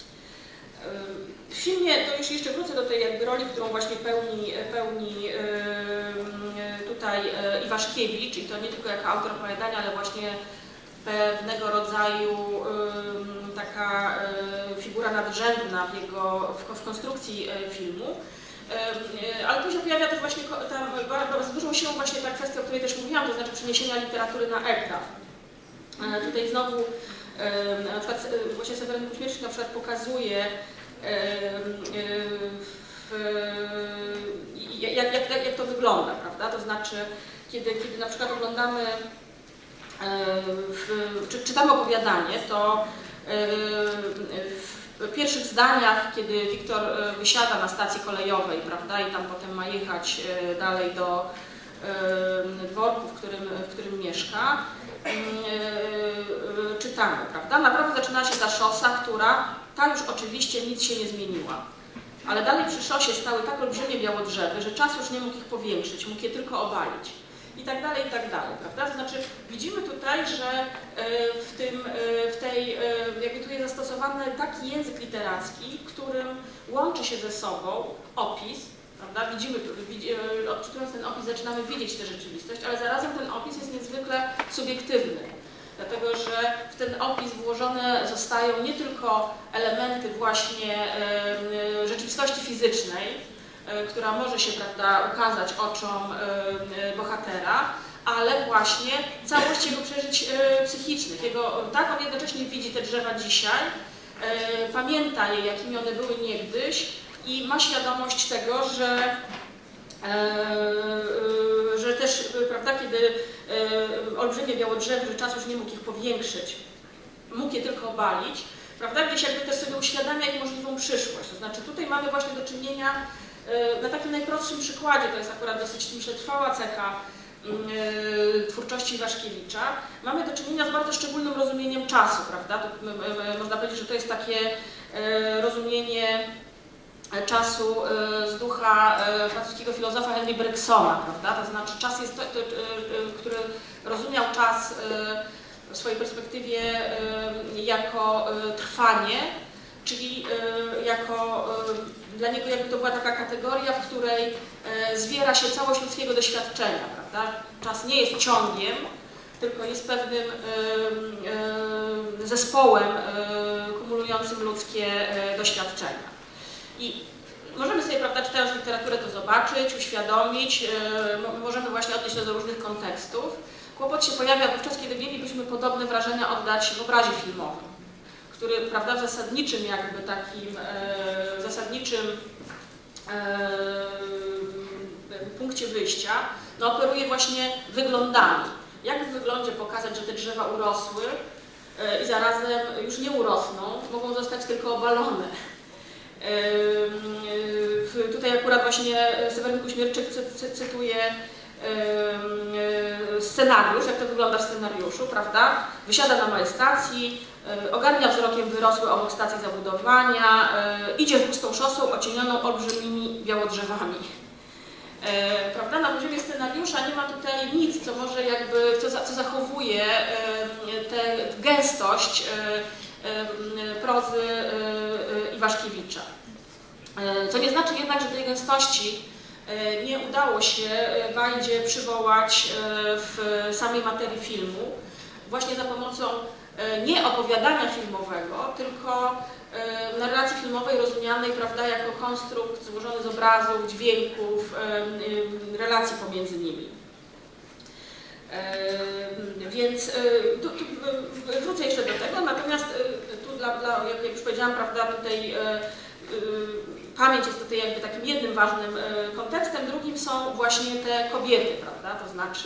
w filmie, to już jeszcze wrócę do tej jakby roli, którą właśnie pełni, pełni tutaj Iwaszkiewicz, i to nie tylko jako autor opowiadania, ale właśnie pewnego rodzaju taka figura nadrzędna w, jego, w konstrukcji filmu. Ale później pojawia też właśnie tam z dużą siłą właśnie ta kwestia, o której też mówiłam, to znaczy przeniesienia literatury na ekran. Tutaj znowu na przykład właśnie Seweryn Kuśmierczyk na przykład pokazuje w, jak, jak, jak, jak to wygląda, prawda? To znaczy, kiedy, kiedy na przykład oglądamy, w, czy czytamy opowiadanie, to w pierwszych zdaniach, kiedy Wiktor wysiada na stacji kolejowej, prawda, i tam potem ma jechać dalej do dworku, w którym, w którym mieszka, czytamy, prawda? Naprawdę zaczyna się ta szosa, która, ta już oczywiście nic się nie zmieniła. Ale dalej przy szosie stały tak olbrzymie białodrzewy, że czas już nie mógł ich powiększyć, mógł je tylko obalić. I tak dalej, i tak dalej, prawda? To znaczy widzimy tutaj, że w, tym, w tej, jakby tu jest zastosowany taki język literacki, w którym łączy się ze sobą opis, prawda? Widzimy, odczytując ten opis zaczynamy widzieć tę rzeczywistość, ale zarazem ten opis jest niezwykle subiektywny. Dlatego, że w ten opis włożone zostają nie tylko elementy właśnie rzeczywistości fizycznej, która może się, prawda, ukazać oczom bohatera, ale właśnie całość jego przeżyć psychicznych. Jego, tak, on jednocześnie widzi te drzewa dzisiaj, pamięta je, jakimi one były niegdyś i ma świadomość tego, że że też, prawda, kiedy olbrzymie białodrzewy, że czas już nie mógł ich powiększyć, mógł je tylko obalić, prawda, gdzieś jakby też sobie uświadamia ich możliwą przyszłość. To znaczy tutaj mamy właśnie do czynienia na takim najprostszym przykładzie, to jest akurat dosyć, myślę, trwała cecha twórczości Iwaszkiewicza, mamy do czynienia z bardzo szczególnym rozumieniem czasu, prawda, to, można powiedzieć, że to jest takie rozumienie czasu z ducha francuskiego filozofa Henry Bergsona, prawda? To znaczy czas jest, to, to, który rozumiał czas w swojej perspektywie jako trwanie, czyli jako, dla niego jakby to była taka kategoria, w której zwiera się całość ludzkiego doświadczenia, prawda? Czas nie jest ciągiem, tylko jest pewnym zespołem kumulującym ludzkie doświadczenia. I możemy sobie, prawda, czytając literaturę to zobaczyć, uświadomić, yy, możemy właśnie odnieść to do różnych kontekstów. Kłopot się pojawia wówczas, kiedy mielibyśmy podobne wrażenia oddać w obrazie filmowym, który, prawda, w zasadniczym jakby takim, yy, zasadniczym yy, punkcie wyjścia no, operuje właśnie wyglądami. Jak w wyglądzie pokazać, że te drzewa urosły yy, i zarazem już nie urosną, mogą zostać tylko obalone. Tutaj akurat właśnie Seweryn Kuśmierczyk cytuje scenariusz, jak to wygląda w scenariuszu, prawda? Wysiada na małej stacji, ogarnia wzrokiem wyrosłe obok stacji zabudowania, idzie pustą szosą ocienioną olbrzymimi białodrzewami. Prawda? Na poziomie scenariusza nie ma tutaj nic, co może jakby, co, za, co zachowuje tę gęstość prozy Iwaszkiewicza. Co nie znaczy jednak, że tej gęstości nie udało się Wajdzie przywołać w samej materii filmu, właśnie za pomocą nie opowiadania filmowego, tylko narracji filmowej rozumianej, prawda, jako konstrukt złożony z obrazów, dźwięków, relacji pomiędzy nimi. Więc tu, tu, wrócę jeszcze do tego, natomiast tu, dla, dla, jak już powiedziałam, prawda, tutaj pamięć jest tutaj jakby takim jednym ważnym kontekstem, drugim są właśnie te kobiety, prawda, to znaczy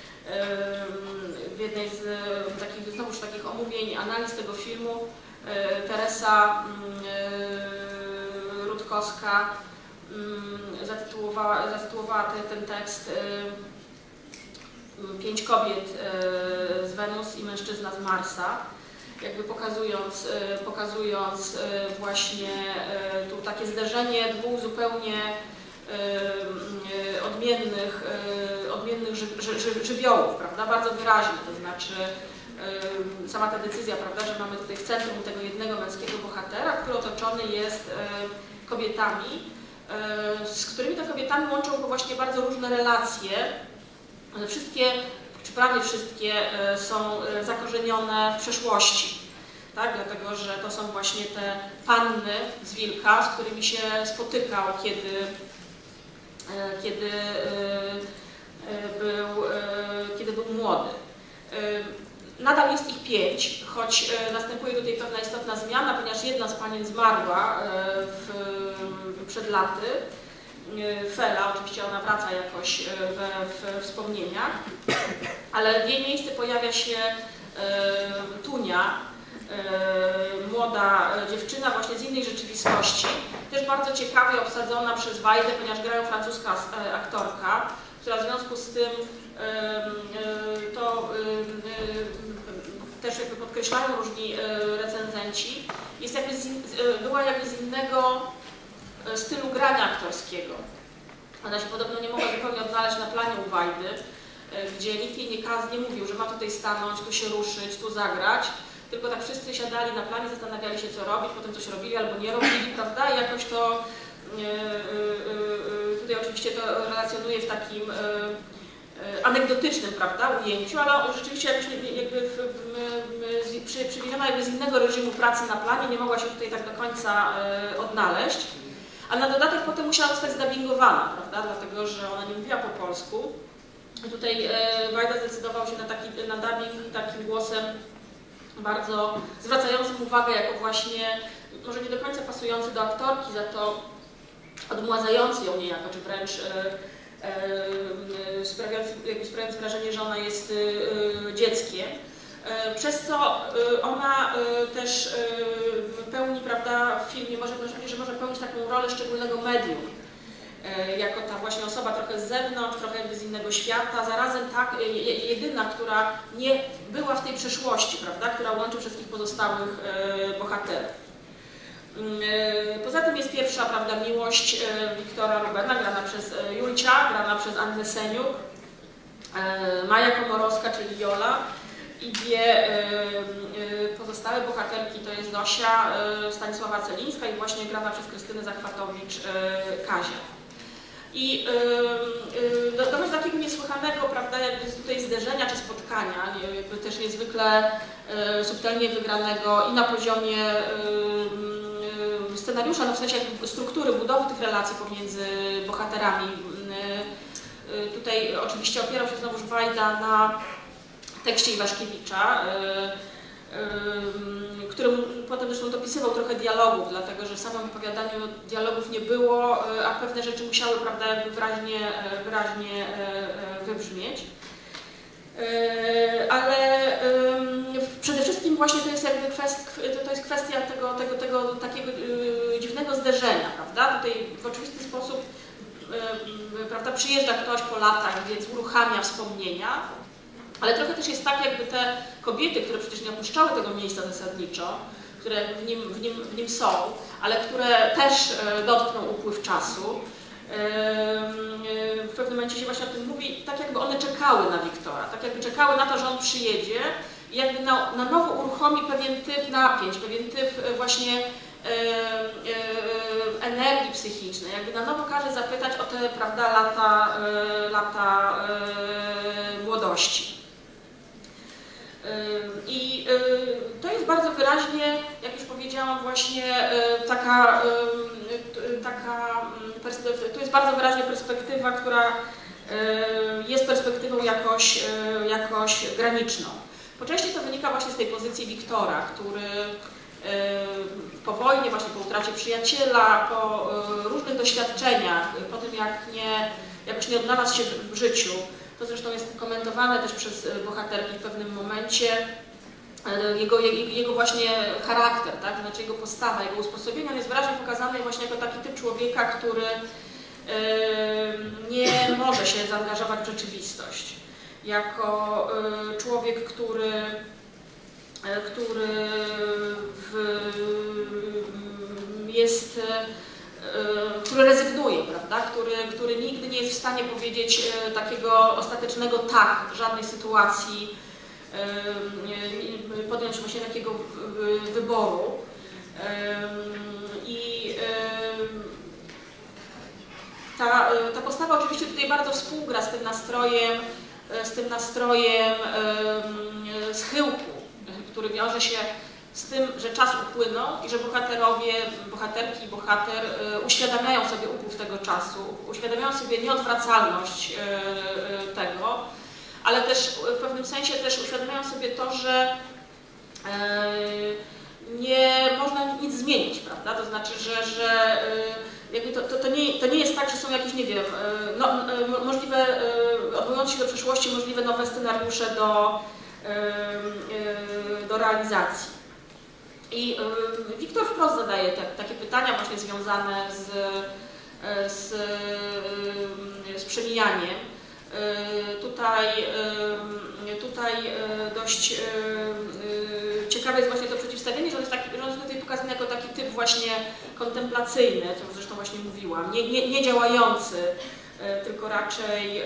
w jednej z takich, znowuż takich omówień, analiz tego filmu Teresa Rutkowska zatytułowała, zatytułowała ten, ten tekst Pięć kobiet z Wenus i mężczyzna z Marsa, jakby pokazując, pokazując właśnie tu takie zderzenie dwóch zupełnie odmiennych, odmiennych ży, ży, ży, żywiołów, prawda, bardzo wyraźnie, to znaczy sama ta decyzja, prawda, że mamy tutaj w centrum tego jednego męskiego bohatera, który otoczony jest kobietami, z którymi to kobietami łączą go właśnie bardzo różne relacje. Wszystkie, czy prawie wszystkie są zakorzenione w przeszłości, tak? Dlatego że to są właśnie te panny z Wilka, z którymi się spotykał, kiedy, kiedy, był, kiedy był młody. Nadal jest ich pięć, choć następuje tutaj pewna istotna zmiana, ponieważ jedna z panien zmarła w, przed laty. Fela, oczywiście ona wraca jakoś we, w wspomnieniach, ale w jej miejsce pojawia się Tunia, młoda dziewczyna właśnie z innej rzeczywistości, też bardzo ciekawie obsadzona przez Wajdę, ponieważ grają francuska aktorka, która w związku z tym to też jakby podkreślają różni recenzenci, jest jakby z, była jakby z innego stylu grania aktorskiego. Ona się podobno nie mogła zupełnie odnaleźć na planie u Wajdy, gdzie nikt jej nie, kaz, nie mówił, że ma tutaj stanąć, tu się ruszyć, tu zagrać, tylko tak wszyscy siadali na planie, zastanawiali się, co robić, potem coś robili albo nie robili, prawda? I jakoś to yy, yy, tutaj oczywiście to relacjonuje w takim yy, anegdotycznym, prawda, ujęciu, ale rzeczywiście jakoś jakby w, yy, przy, przywieziona jakby z innego reżimu pracy na planie, nie mogła się tutaj tak do końca yy, odnaleźć. A na dodatek potem musiała zostać zdubbingowana, prawda, dlatego że ona nie mówiła po polsku. I tutaj e, Wajda zdecydował się na taki na dubbing takim głosem bardzo zwracającym uwagę, jako właśnie, może nie do końca pasujący do aktorki, za to odmładzający ją niejako, czy wręcz e, e, sprawiający, jakby sprawiający wrażenie, że ona jest e, dzieckiem. Przez co ona też pełni, prawda, w filmie, może, że może pełnić taką rolę szczególnego medium, jako ta właśnie osoba trochę z zewnątrz, trochę jakby z innego świata, zarazem tak, jedyna, która nie była w tej przeszłości, prawda, która łączy wszystkich pozostałych bohaterów. Poza tym jest pierwsza, prawda, miłość Wiktora Rubena, grana przez Julcia, grana przez Annę Seniuk, Maja Komorowska, czyli Jola, i dwie y, y, pozostałe bohaterki to jest Zosia y, Stanisława Celińska i właśnie grana przez Krystynę Zachwatowicz y, Kazia. I y, y, do, do takiego niesłychanego, prawda, jakby tutaj zderzenia czy spotkania, jakby też niezwykle y, subtelnie wygranego i na poziomie y, y, scenariusza, no w sensie jakby struktury, budowy tych relacji pomiędzy bohaterami. Y, y, tutaj oczywiście opierał się znowuż Wajda na tekście Iwaszkiewicza, yy, yy, którym potem zresztą dopisywał trochę dialogów, dlatego że w samym opowiadaniu dialogów nie było, yy, a pewne rzeczy musiały, prawda, jakby wyraźnie, yy, wyraźnie yy, wybrzmieć. Yy, ale yy, przede wszystkim właśnie to jest jakby kwest, to jest kwestia tego, tego, tego takiego yy, dziwnego zderzenia, prawda? Tutaj w oczywisty sposób yy, prawda, przyjeżdża ktoś po latach, więc uruchamia wspomnienia. Ale trochę też jest tak, jakby te kobiety, które przecież nie opuszczały tego miejsca zasadniczo, które w nim, w nim, w nim są, ale które też dotkną upływ czasu, w pewnym momencie się właśnie o tym mówi, tak jakby one czekały na Wiktora, tak jakby czekały na to, że on przyjedzie i jakby na, na nowo uruchomi pewien typ napięć, pewien typ właśnie energii psychicznej, jakby na nowo każe zapytać o te, prawda, lata, lata młodości. I to jest bardzo wyraźnie, jak już powiedziałam, właśnie taka, taka to jest bardzo wyraźnie perspektywa, która jest perspektywą jakoś, jakoś graniczną. Po części to wynika właśnie z tej pozycji Wiktora, który po wojnie, właśnie po utracie przyjaciela, po różnych doświadczeniach, po tym jak nie, jakoś nie odnalazł się w życiu, to zresztą jest komentowane też przez bohaterki w pewnym momencie, jego, jego właśnie charakter, tak? Znaczy jego postawa, jego usposobienie, on jest wyraźnie pokazany właśnie jako taki typ człowieka, który nie może się zaangażować w rzeczywistość. Jako człowiek, który który w, jest, który rezygnuje, prawda? Który, który nigdy nie jest w stanie powiedzieć takiego ostatecznego tak żadnej sytuacji, podjąć właśnie takiego wyboru. I ta, ta postawa oczywiście tutaj bardzo współgra z tym nastrojem, z tym nastrojem schyłku, który wiąże się z tym, że czas upłynął i że bohaterowie, bohaterki i bohater uświadamiają sobie upływ tego czasu, uświadamiają sobie nieodwracalność tego, ale też w pewnym sensie też uświadamiają sobie to, że nie można nic zmienić, prawda? To znaczy, że, że jakby to, to, to, nie, to nie jest tak, że są jakieś, nie wiem, no, możliwe, odwołując się do przeszłości, możliwe nowe scenariusze do, do realizacji. I Wiktor wprost zadaje te, takie pytania właśnie związane z, z, z przemijaniem. Tutaj, tutaj dość ciekawe jest właśnie to przeciwstawienie, że on jest, taki, że on jest tutaj pokazany jako taki typ właśnie kontemplacyjny, co zresztą właśnie mówiłam, nie, nie, nie działający, tylko raczej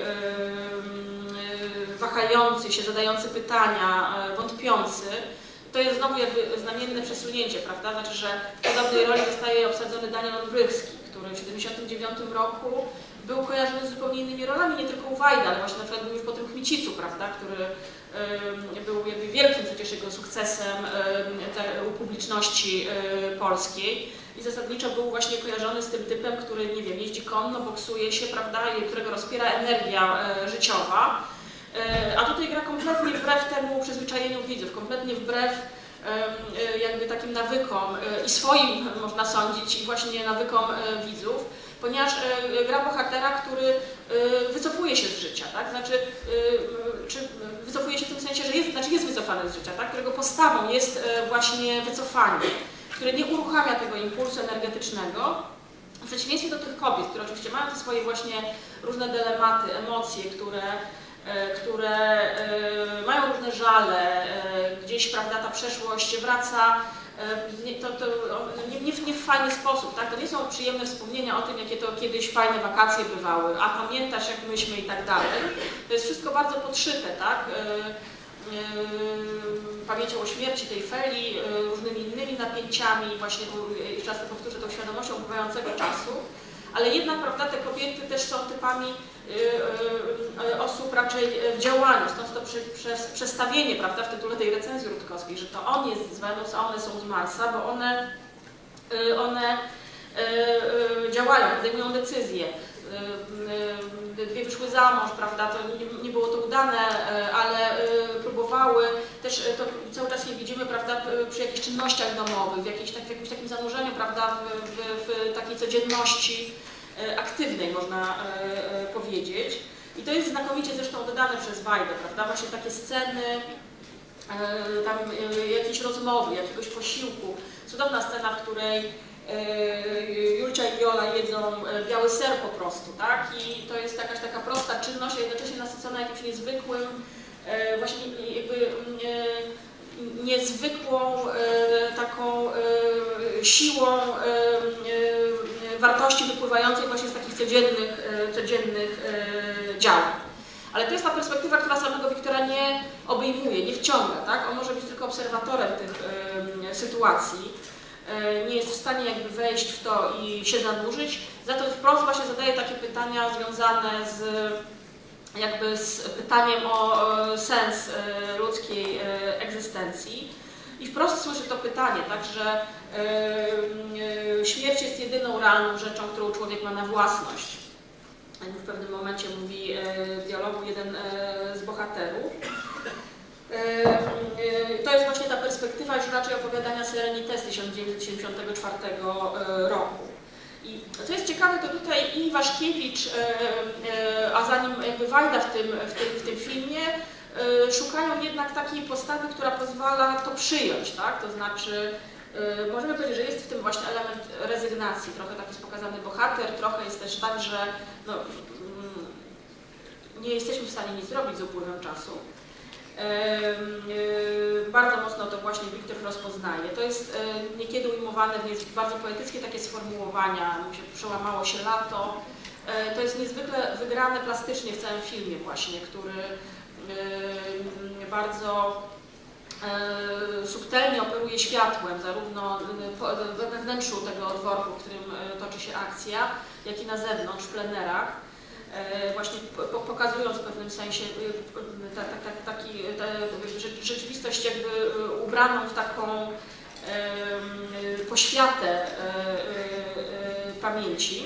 wahający się, zadający pytania, wątpiący. To jest znowu jakby znamienne przesunięcie, prawda? Znaczy, że w podobnej roli zostaje obsadzony Daniel Olbrychski, który w tysiąc dziewięćset siedemdziesiątym dziewiątym roku był kojarzony z zupełnie innymi rolami, nie tylko u Wajda, ale właśnie na przykład był już po tym Chmicicu, prawda? Który y, był jakby wielkim przecież jego sukcesem y, u publiczności y, polskiej i zasadniczo był właśnie kojarzony z tym typem, który, nie wiem, jeździ konno, boksuje się, prawda? I którego rozpiera energia y, życiowa. A tutaj gra kompletnie wbrew temu przyzwyczajeniu widzów, kompletnie wbrew jakby takim nawykom i swoim, można sądzić, i właśnie nawykom widzów, ponieważ gra bohatera, który wycofuje się z życia, tak? Znaczy, czy wycofuje się w tym sensie, że jest, znaczy jest wycofany z życia, tak? Którego postawą jest właśnie wycofanie, które nie uruchamia tego impulsu energetycznego, w przeciwieństwie do tych kobiet, które oczywiście mają te swoje właśnie różne dylematy, emocje, które które mają różne żale, gdzieś, prawda, ta przeszłość wraca nie, to, to, nie, nie, nie w fajny sposób, tak? To nie są przyjemne wspomnienia o tym, jakie to kiedyś fajne wakacje bywały, a pamiętasz, jak myśmy i tak dalej. To jest wszystko bardzo podszyte, tak? Pamięcią o śmierci tej Feli, różnymi innymi napięciami, właśnie jeszcze raz to powtórzę, tą świadomością upływającego czasu. Ale jednak, prawda, te kobiety też są typami y, y, y, osób raczej w działaniu, stąd to przy, przez, przestawienie, prawda, w tytule tej recenzji Rutkowskiej, że to on jest z Wenus, a one są z Marsa, bo one, y, one y, y, działają, podejmują decyzje. Y, y, dwie wyszły za mąż, prawda, to nie, nie było to udane, y, ale y, próbowały, też y, to cały czas je widzimy, prawda, przy jakichś czynnościach domowych, w, jakiejś, tak, w jakimś takim zanurzeniu, prawda, w, w, w takiej codzienności y, aktywnej, można y, y, powiedzieć. I to jest znakomicie zresztą dodane przez Wajdę, prawda, właśnie takie sceny, y, tam y, jakieś rozmowy, jakiegoś posiłku. Cudowna scena, w której Julcia i Viola jedzą biały ser po prostu, tak? I to jest jakaś taka prosta czynność, a jednocześnie nasycona jakimś niezwykłym, właśnie jakby niezwykłą taką siłą wartości wypływającej właśnie z takich codziennych, codziennych działań. Ale to jest ta perspektywa, która samego Wiktora nie obejmuje, nie wciąga, tak? On może być tylko obserwatorem tych sytuacji. Nie jest w stanie jakby wejść w to i się zanurzyć, za to wprost właśnie zadaje takie pytania związane z jakby z pytaniem o sens ludzkiej egzystencji i wprost słyszy to pytanie, tak, że śmierć jest jedyną realną rzeczą, którą człowiek ma na własność. W pewnym momencie mówi w dialogu jeden z bohaterów. To jest właśnie ta perspektywa już raczej opowiadania Serenites z tysiąc dziewięćset siedemdziesiątego czwartego roku. I co jest ciekawe, to tutaj i Waszkiewicz, a za nim jakby Wajda w tym, w tym, w tym filmie, szukają jednak takiej postawy, która pozwala to przyjąć, tak? To znaczy, możemy powiedzieć, że jest w tym właśnie element rezygnacji, trochę tak jest pokazany bohater, trochę jest też tak, że no, nie jesteśmy w stanie nic zrobić z upływem czasu. Bardzo mocno to właśnie Wiktor rozpoznaje. To jest niekiedy ujmowane w bardzo poetyckie takie sformułowania, się przełamało się lato. To jest niezwykle wygrane plastycznie w całym filmie właśnie, który bardzo subtelnie operuje światłem, zarówno we wnętrzu tego dworku, w którym toczy się akcja, jak i na zewnątrz, w plenerach, właśnie pokazując w pewnym sensie ta, ta, ta, taki, ta rzeczywistość jakby ubraną w taką poświatę pamięci.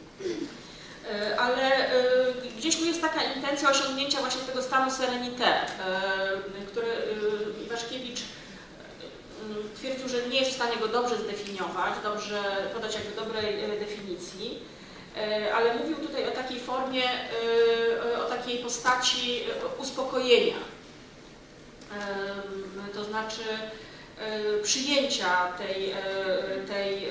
Ale gdzieś tu jest taka intencja osiągnięcia właśnie tego stanu serenité, który Iwaszkiewicz twierdził, że nie jest w stanie go dobrze zdefiniować, dobrze podać jakby dobrej definicji, ale mówił tutaj o takiej formie, o takiej postaci uspokojenia, to znaczy przyjęcia tej, tej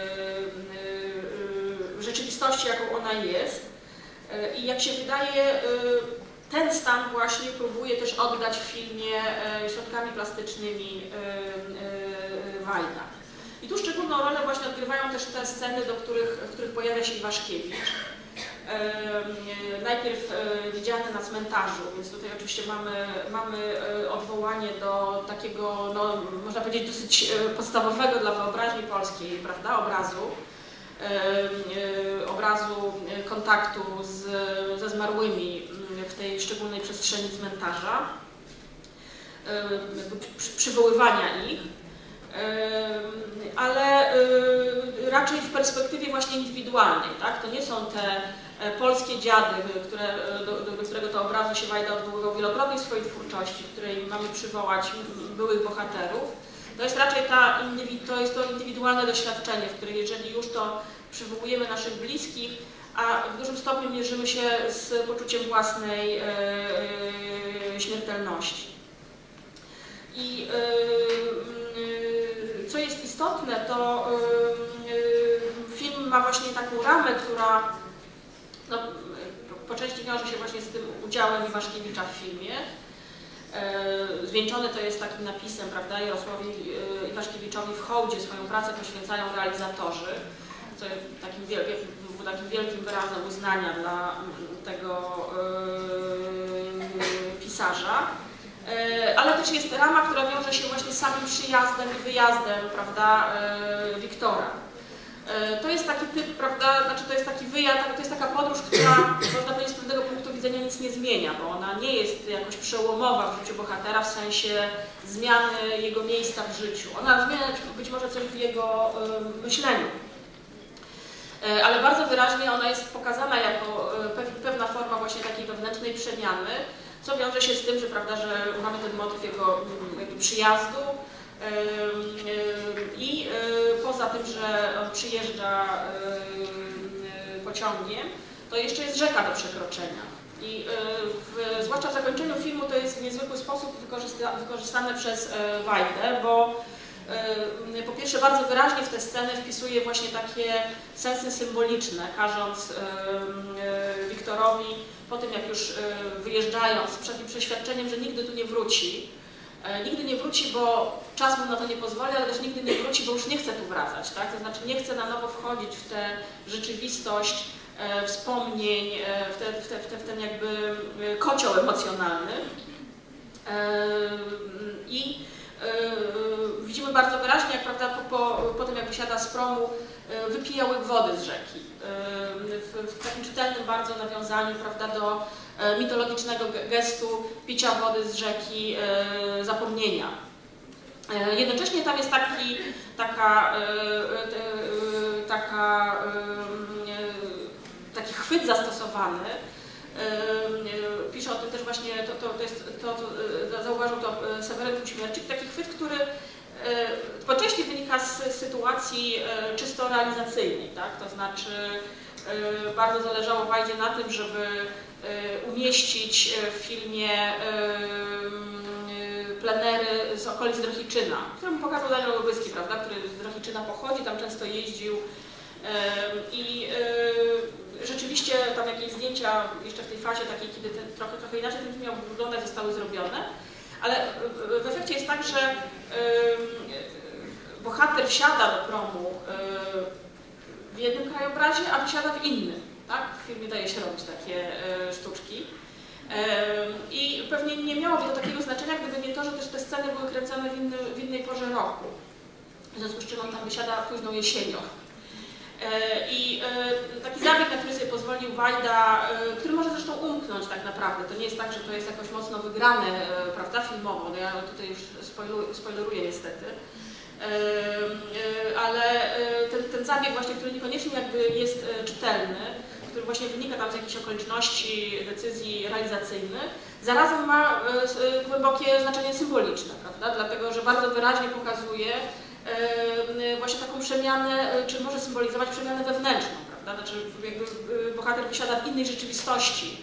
rzeczywistości, jaką ona jest. I jak się wydaje, ten stan właśnie próbuje też oddać w filmie środkami plastycznymi Wajda. I tu szczególną rolę właśnie odgrywają też te sceny, do których, w których pojawia się Iwaszkiewicz. Najpierw widziany na cmentarzu, więc tutaj oczywiście mamy, mamy odwołanie do takiego, no, można powiedzieć, dosyć podstawowego dla wyobraźni polskiej, prawda, obrazu. obrazu kontaktu z, ze zmarłymi w tej szczególnej przestrzeni cmentarza, przywoływania ich, ale raczej w perspektywie właśnie indywidualnej, tak? To nie są te polskie dziady, które, do, do którego to obrazu się Wajda odwoływał wielokrotnie w swojej twórczości, w której mamy przywołać byłych bohaterów. To jest raczej ta, to jest to indywidualne doświadczenie, w którym jeżeli już to przywołujemy naszych bliskich, a w dużym stopniu mierzymy się z poczuciem własnej e, e, śmiertelności. I e, co jest istotne, to e, film ma właśnie taką ramę, która no, po części wiąże się właśnie z tym udziałem Iwaszkiewicza w filmie. Zwieńczone to jest takim napisem, prawda, Jarosławowi Iwaszkiewiczowi w hołdzie swoją pracę poświęcają realizatorzy, co jest takim, wiel był takim wielkim wyrazem uznania dla tego yy, pisarza. Yy, ale też jest rama, która wiąże się właśnie z samym przyjazdem i wyjazdem, prawda, yy, Wiktora. To jest taki typ, prawda, znaczy to jest taki wyjazd, to jest taka podróż, która można powiedzieć z pewnego punktu widzenia nic nie zmienia, bo ona nie jest jakoś przełomowa w życiu bohatera w sensie zmiany jego miejsca w życiu. Ona zmienia być może coś w jego y, myśleniu. Y, ale bardzo wyraźnie ona jest pokazana jako y, pewna forma właśnie takiej wewnętrznej przemiany, co wiąże się z tym, że, prawda, że mamy ten motyw jego y, przyjazdu, i poza tym, że on przyjeżdża pociągiem, to jeszcze jest rzeka do przekroczenia. I w, zwłaszcza w zakończeniu filmu to jest w niezwykły sposób wykorzysta, wykorzystane przez Wajdę, bo po pierwsze bardzo wyraźnie w tę scenę wpisuje właśnie takie sensy symboliczne, każąc Wiktorowi po tym, jak już wyjeżdżając z takim przeświadczeniem, że nigdy tu nie wróci, Nigdy nie wróci, bo czas mu na to nie pozwoli, ale też nigdy nie wróci, bo już nie chce tu wracać, tak? To znaczy nie chce na nowo wchodzić w tę rzeczywistość e, wspomnień, e, w, te, w, te, w, te, w ten jakby kocioł emocjonalny. E, I e, widzimy bardzo wyraźnie, jak, prawda, po, po, po tym jak wysiada z promu, e, wypija łyk wody z rzeki. E, w, w takim czytelnym bardzo nawiązaniu, prawda, do mitologicznego gestu picia wody z rzeki e, zapomnienia. E, jednocześnie tam jest taki, taka, e, e, taka, e, taki chwyt zastosowany. E, pisze o tym też właśnie, to, to, to, jest, to, to zauważył to Seweryn Kuśmierczyk, taki chwyt, który e, po części wynika z sytuacji e, czysto realizacyjnej, tak? To znaczy e, bardzo zależało Wajdzie na tym, żeby umieścić w filmie plenery z okolic Drohiczyna, któremu pokazał Daniel Łobyski, prawda, który z Drohiczyna pochodzi, tam często jeździł i rzeczywiście tam jakieś zdjęcia jeszcze w tej fazie takiej, kiedy ten, trochę, trochę inaczej ten film miał wyglądać, zostały zrobione, ale w efekcie jest tak, że bohater wsiada do promu w jednym krajobrazie, a wysiada w innym. Tak? W filmie daje się robić takie e, sztuczki. I pewnie nie miałoby to takiego znaczenia, gdyby nie to, że też te sceny były kręcone w, inny, w innej porze roku. W związku z czym on tam wysiada późną jesienią. I taki zabieg, na który sobie pozwolił Wajda, który może zresztą umknąć tak naprawdę, to nie jest tak, że to jest jakoś mocno wygrane, prawda, filmowo, no ja tutaj już spoileruję niestety, ale ten, ten zabieg właśnie, który niekoniecznie jakby jest czytelny, który właśnie wynika tam z jakichś okoliczności, decyzji realizacyjnych, zarazem ma głębokie znaczenie symboliczne, prawda, dlatego że bardzo wyraźnie pokazuje właśnie taką przemianę, czy może symbolizować przemianę wewnętrzną, prawda? Znaczy jakby bohater wysiada w innej rzeczywistości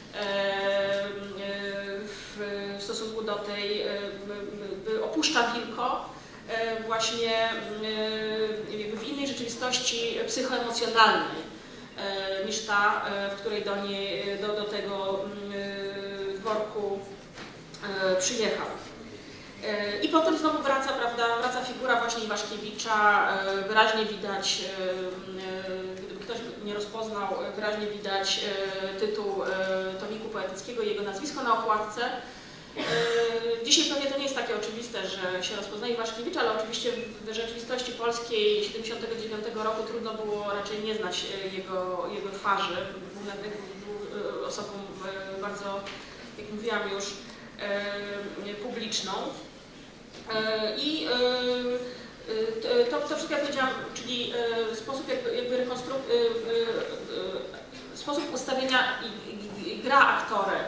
w stosunku do tej, opuszcza Wilko właśnie jakby w innej rzeczywistości psychoemocjonalnej niż ta, w której do, niej, do, do tego dworku przyjechał. I potem znowu wraca, prawda, wraca figura właśnie Iwaszkiewicza, wyraźnie widać, gdyby ktoś nie rozpoznał, wyraźnie widać tytuł tomiku poetyckiego i jego nazwisko na okładce. Dzisiaj pewnie to nie jest takie oczywiste, że się rozpoznaje Iwaszkiewicza, ale oczywiście w rzeczywistości polskiej siedemdziesiątego dziewiątego roku trudno było raczej nie znać jego, jego twarzy. Był, był osobą bardzo, jak mówiłam już, publiczną. I to, to wszystko, jak powiedziałam, czyli sposób jakby, jakby rekonstruk... sposób ustawienia i, i gra aktorek,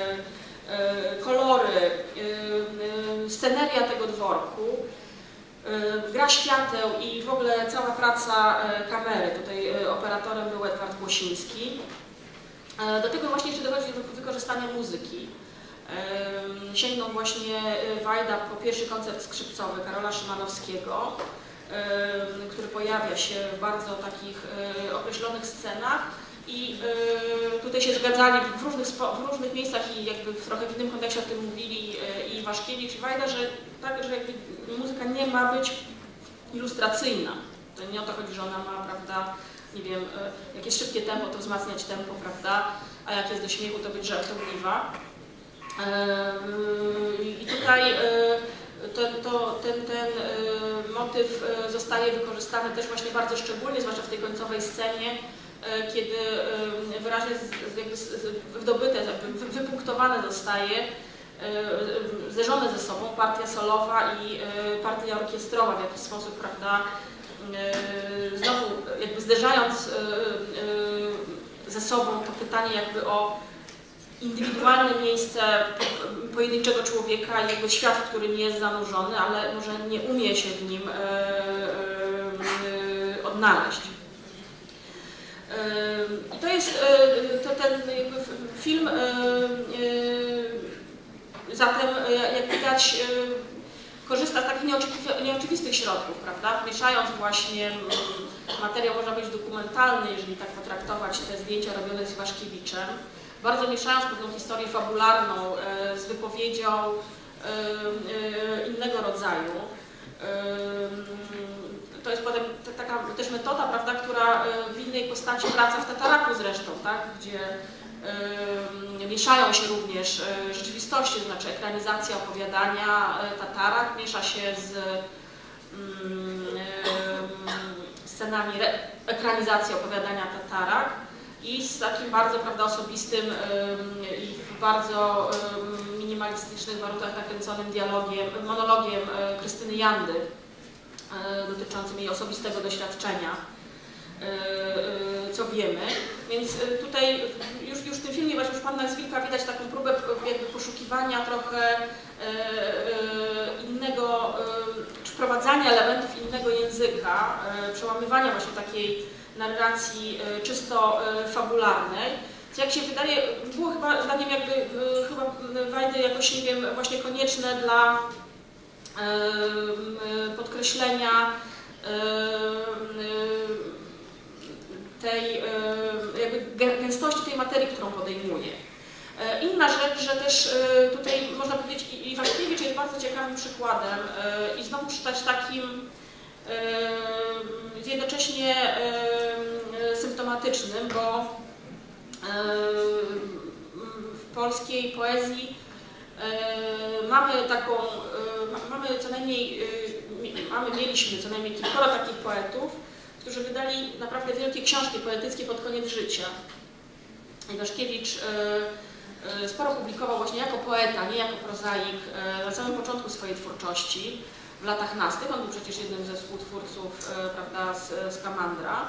kolory, sceneria tego dworku, gra świateł i w ogóle cała praca kamery. Tutaj operatorem był Edward Głosiński. Do tego właśnie jeszcze dochodzi do wykorzystania muzyki. Sięgnął właśnie Wajda po pierwszy koncert skrzypcowy Karola Szymanowskiego, który pojawia się w bardzo takich określonych scenach i tutaj się zgadzali w różnych, w różnych miejscach i jakby w trochę w innym kontekście o tym mówili i Iwaszkiewicz i Wajda, że tak, że jakby muzyka nie ma być ilustracyjna. To nie o to chodzi, że ona ma, prawda, nie wiem, jak jest szybkie tempo, to wzmacniać tempo, prawda, a jak jest do śmiechu, to być żartobliwa. I tutaj ten, to, ten, ten motyw zostaje wykorzystany też właśnie bardzo szczególnie, zwłaszcza w tej końcowej scenie, kiedy wyraźnie wydobyte, wypunktowane zostaje, zderzone ze sobą partia solowa i partia orkiestrowa w jakiś sposób, prawda, znowu jakby zderzając ze sobą to pytanie jakby o indywidualne miejsce pojedynczego człowieka i jakby świat, w którym jest zanurzony, ale może nie umie się w nim odnaleźć. I to jest to ten jakby film, zatem jak widać korzysta z takich nieoczywistych środków, prawda? Mieszając właśnie materiał, można być dokumentalny, jeżeli tak potraktować te zdjęcia robione z Iwaszkiewiczem, bardzo mieszając pewną historię fabularną z wypowiedzią innego rodzaju. To jest potem taka też metoda, prawda, która w innej postaci wraca w Tataraku zresztą, tak, gdzie mieszają się również rzeczywistości, to znaczy ekranizacja opowiadania Tatarak miesza się z scenami ekranizacji opowiadania Tatarak i z takim bardzo, prawda, osobistym i w bardzo minimalistycznych warunkach nakręconym dialogiem, monologiem Krystyny Jandy dotyczącym jej osobistego doświadczenia, co wiemy. Więc tutaj już, już w tym filmie, właśnie już Panna z Wilka, widać taką próbę jakby poszukiwania trochę innego, czy wprowadzania elementów innego języka, przełamywania właśnie takiej narracji czysto fabularnej, co jak się wydaje było chyba zdaniem jakby chyba Wajdy jakoś, nie wiem, właśnie konieczne dla podkreślenia tej jakby gęstości tej materii, którą podejmuje. Inna rzecz, że też tutaj można powiedzieć, Iwaszkiewicz jest bardzo ciekawym przykładem i znowu czytać takim jednocześnie symptomatycznym, bo polskiej poezji mamy taką, mamy co najmniej, mamy, mieliśmy co najmniej kilkoro takich poetów, którzy wydali naprawdę wielkie książki poetyckie pod koniec życia. Iwaszkiewicz sporo publikował właśnie jako poeta, nie jako prozaik, na samym początku swojej twórczości, w latach nastych. On był przecież jednym ze współtwórców, prawda, z, z Kamandra.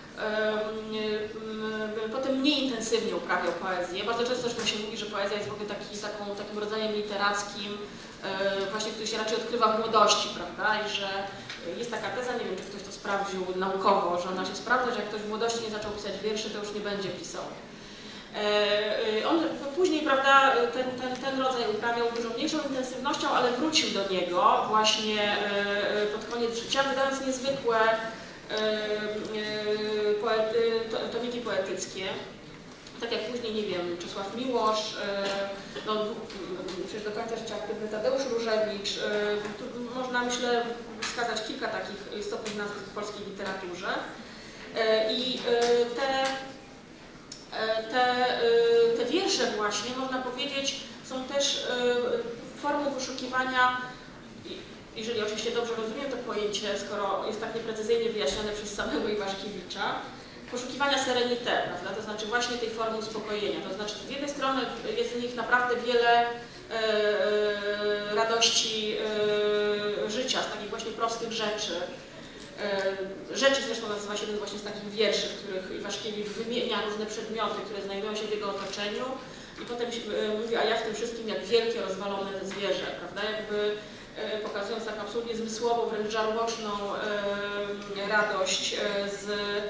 Potem mniej intensywnie uprawiał poezję. Bardzo często zresztą się mówi, że poezja jest w ogóle taki, taką, takim rodzajem literackim, właśnie, który się raczej odkrywa w młodości, prawda? I że jest taka teza, nie wiem, czy ktoś to sprawdził naukowo, że ona się sprawdza, że jak ktoś w młodości nie zaczął pisać wierszy, to już nie będzie pisał. On później, prawda, ten, ten, ten rodzaj uprawiał z dużo mniejszą intensywnością, ale wrócił do niego właśnie pod koniec życia, wydając niezwykłe poety, tomiki poetyckie. Tak jak później, nie wiem, Czesław Miłosz, no, przecież do końca życia aktywny Tadeusz Różewicz. Tu można, myślę, wskazać kilka takich istotnych nazwisk w polskiej literaturze. I te Te, te wiersze właśnie, można powiedzieć, są też formą poszukiwania, jeżeli oczywiście dobrze rozumiem to pojęcie, skoro jest tak nieprecyzyjnie wyjaśnione przez samego Iwaszkiewicza, poszukiwania serenité, prawda? To znaczy właśnie tej formy uspokojenia. To znaczy z jednej strony jest w nich naprawdę wiele radości życia, z takich właśnie prostych rzeczy. Rzeczy zresztą nazywa się jeden właśnie z takich wierszy, w których Iwaszkiewicz wymienia różne przedmioty, które znajdują się w jego otoczeniu i potem mówi, a ja w tym wszystkim jak wielkie, rozwalone zwierzę, prawda? Jakby pokazując taką absolutnie zmysłową, wręcz żarłoczną radość z,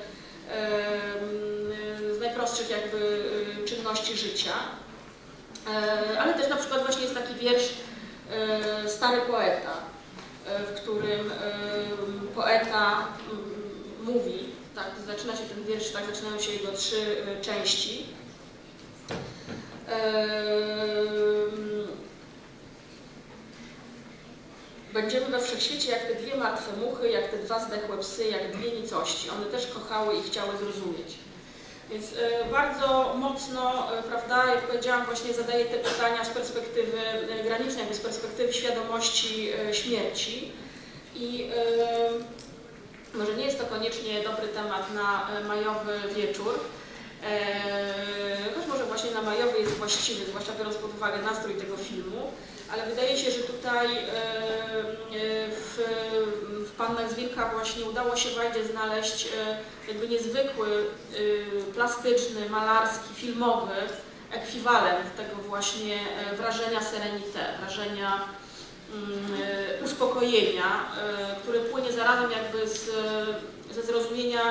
z najprostszych jakby czynności życia. Ale też na przykład właśnie jest taki wiersz Stary poeta, w którym poeta mówi, tak, zaczyna się ten wiersz, tak, zaczynają się jego trzy części. Będziemy we wszechświecie jak te dwie martwe muchy, jak te dwa zdechłe psy, jak dwie nicości. One też kochały i chciały zrozumieć. Więc bardzo mocno, prawda, jak powiedziałam, właśnie zadaję te pytania z perspektywy granicznej, z perspektywy świadomości śmierci. I może nie jest to koniecznie dobry temat na majowy wieczór, choć może właśnie na majowy jest właściwy, zwłaszcza biorąc pod uwagę nastrój tego filmu, ale wydaje się, że tutaj w, w Pannach z Wilka właśnie udało się Wajdzie znaleźć jakby niezwykły, plastyczny, malarski, filmowy ekwiwalent tego właśnie wrażenia serenité, wrażenia uspokojenia, które płynie zarazem jakby z, ze zrozumienia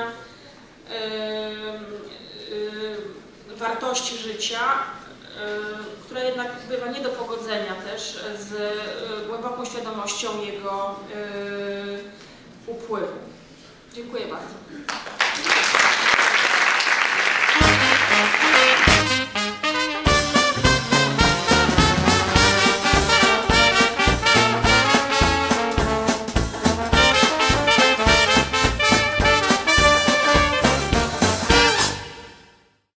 wartości życia, która jednak bywa nie do pogodzenia też z głęboką świadomością jego upływu. Dziękuję bardzo.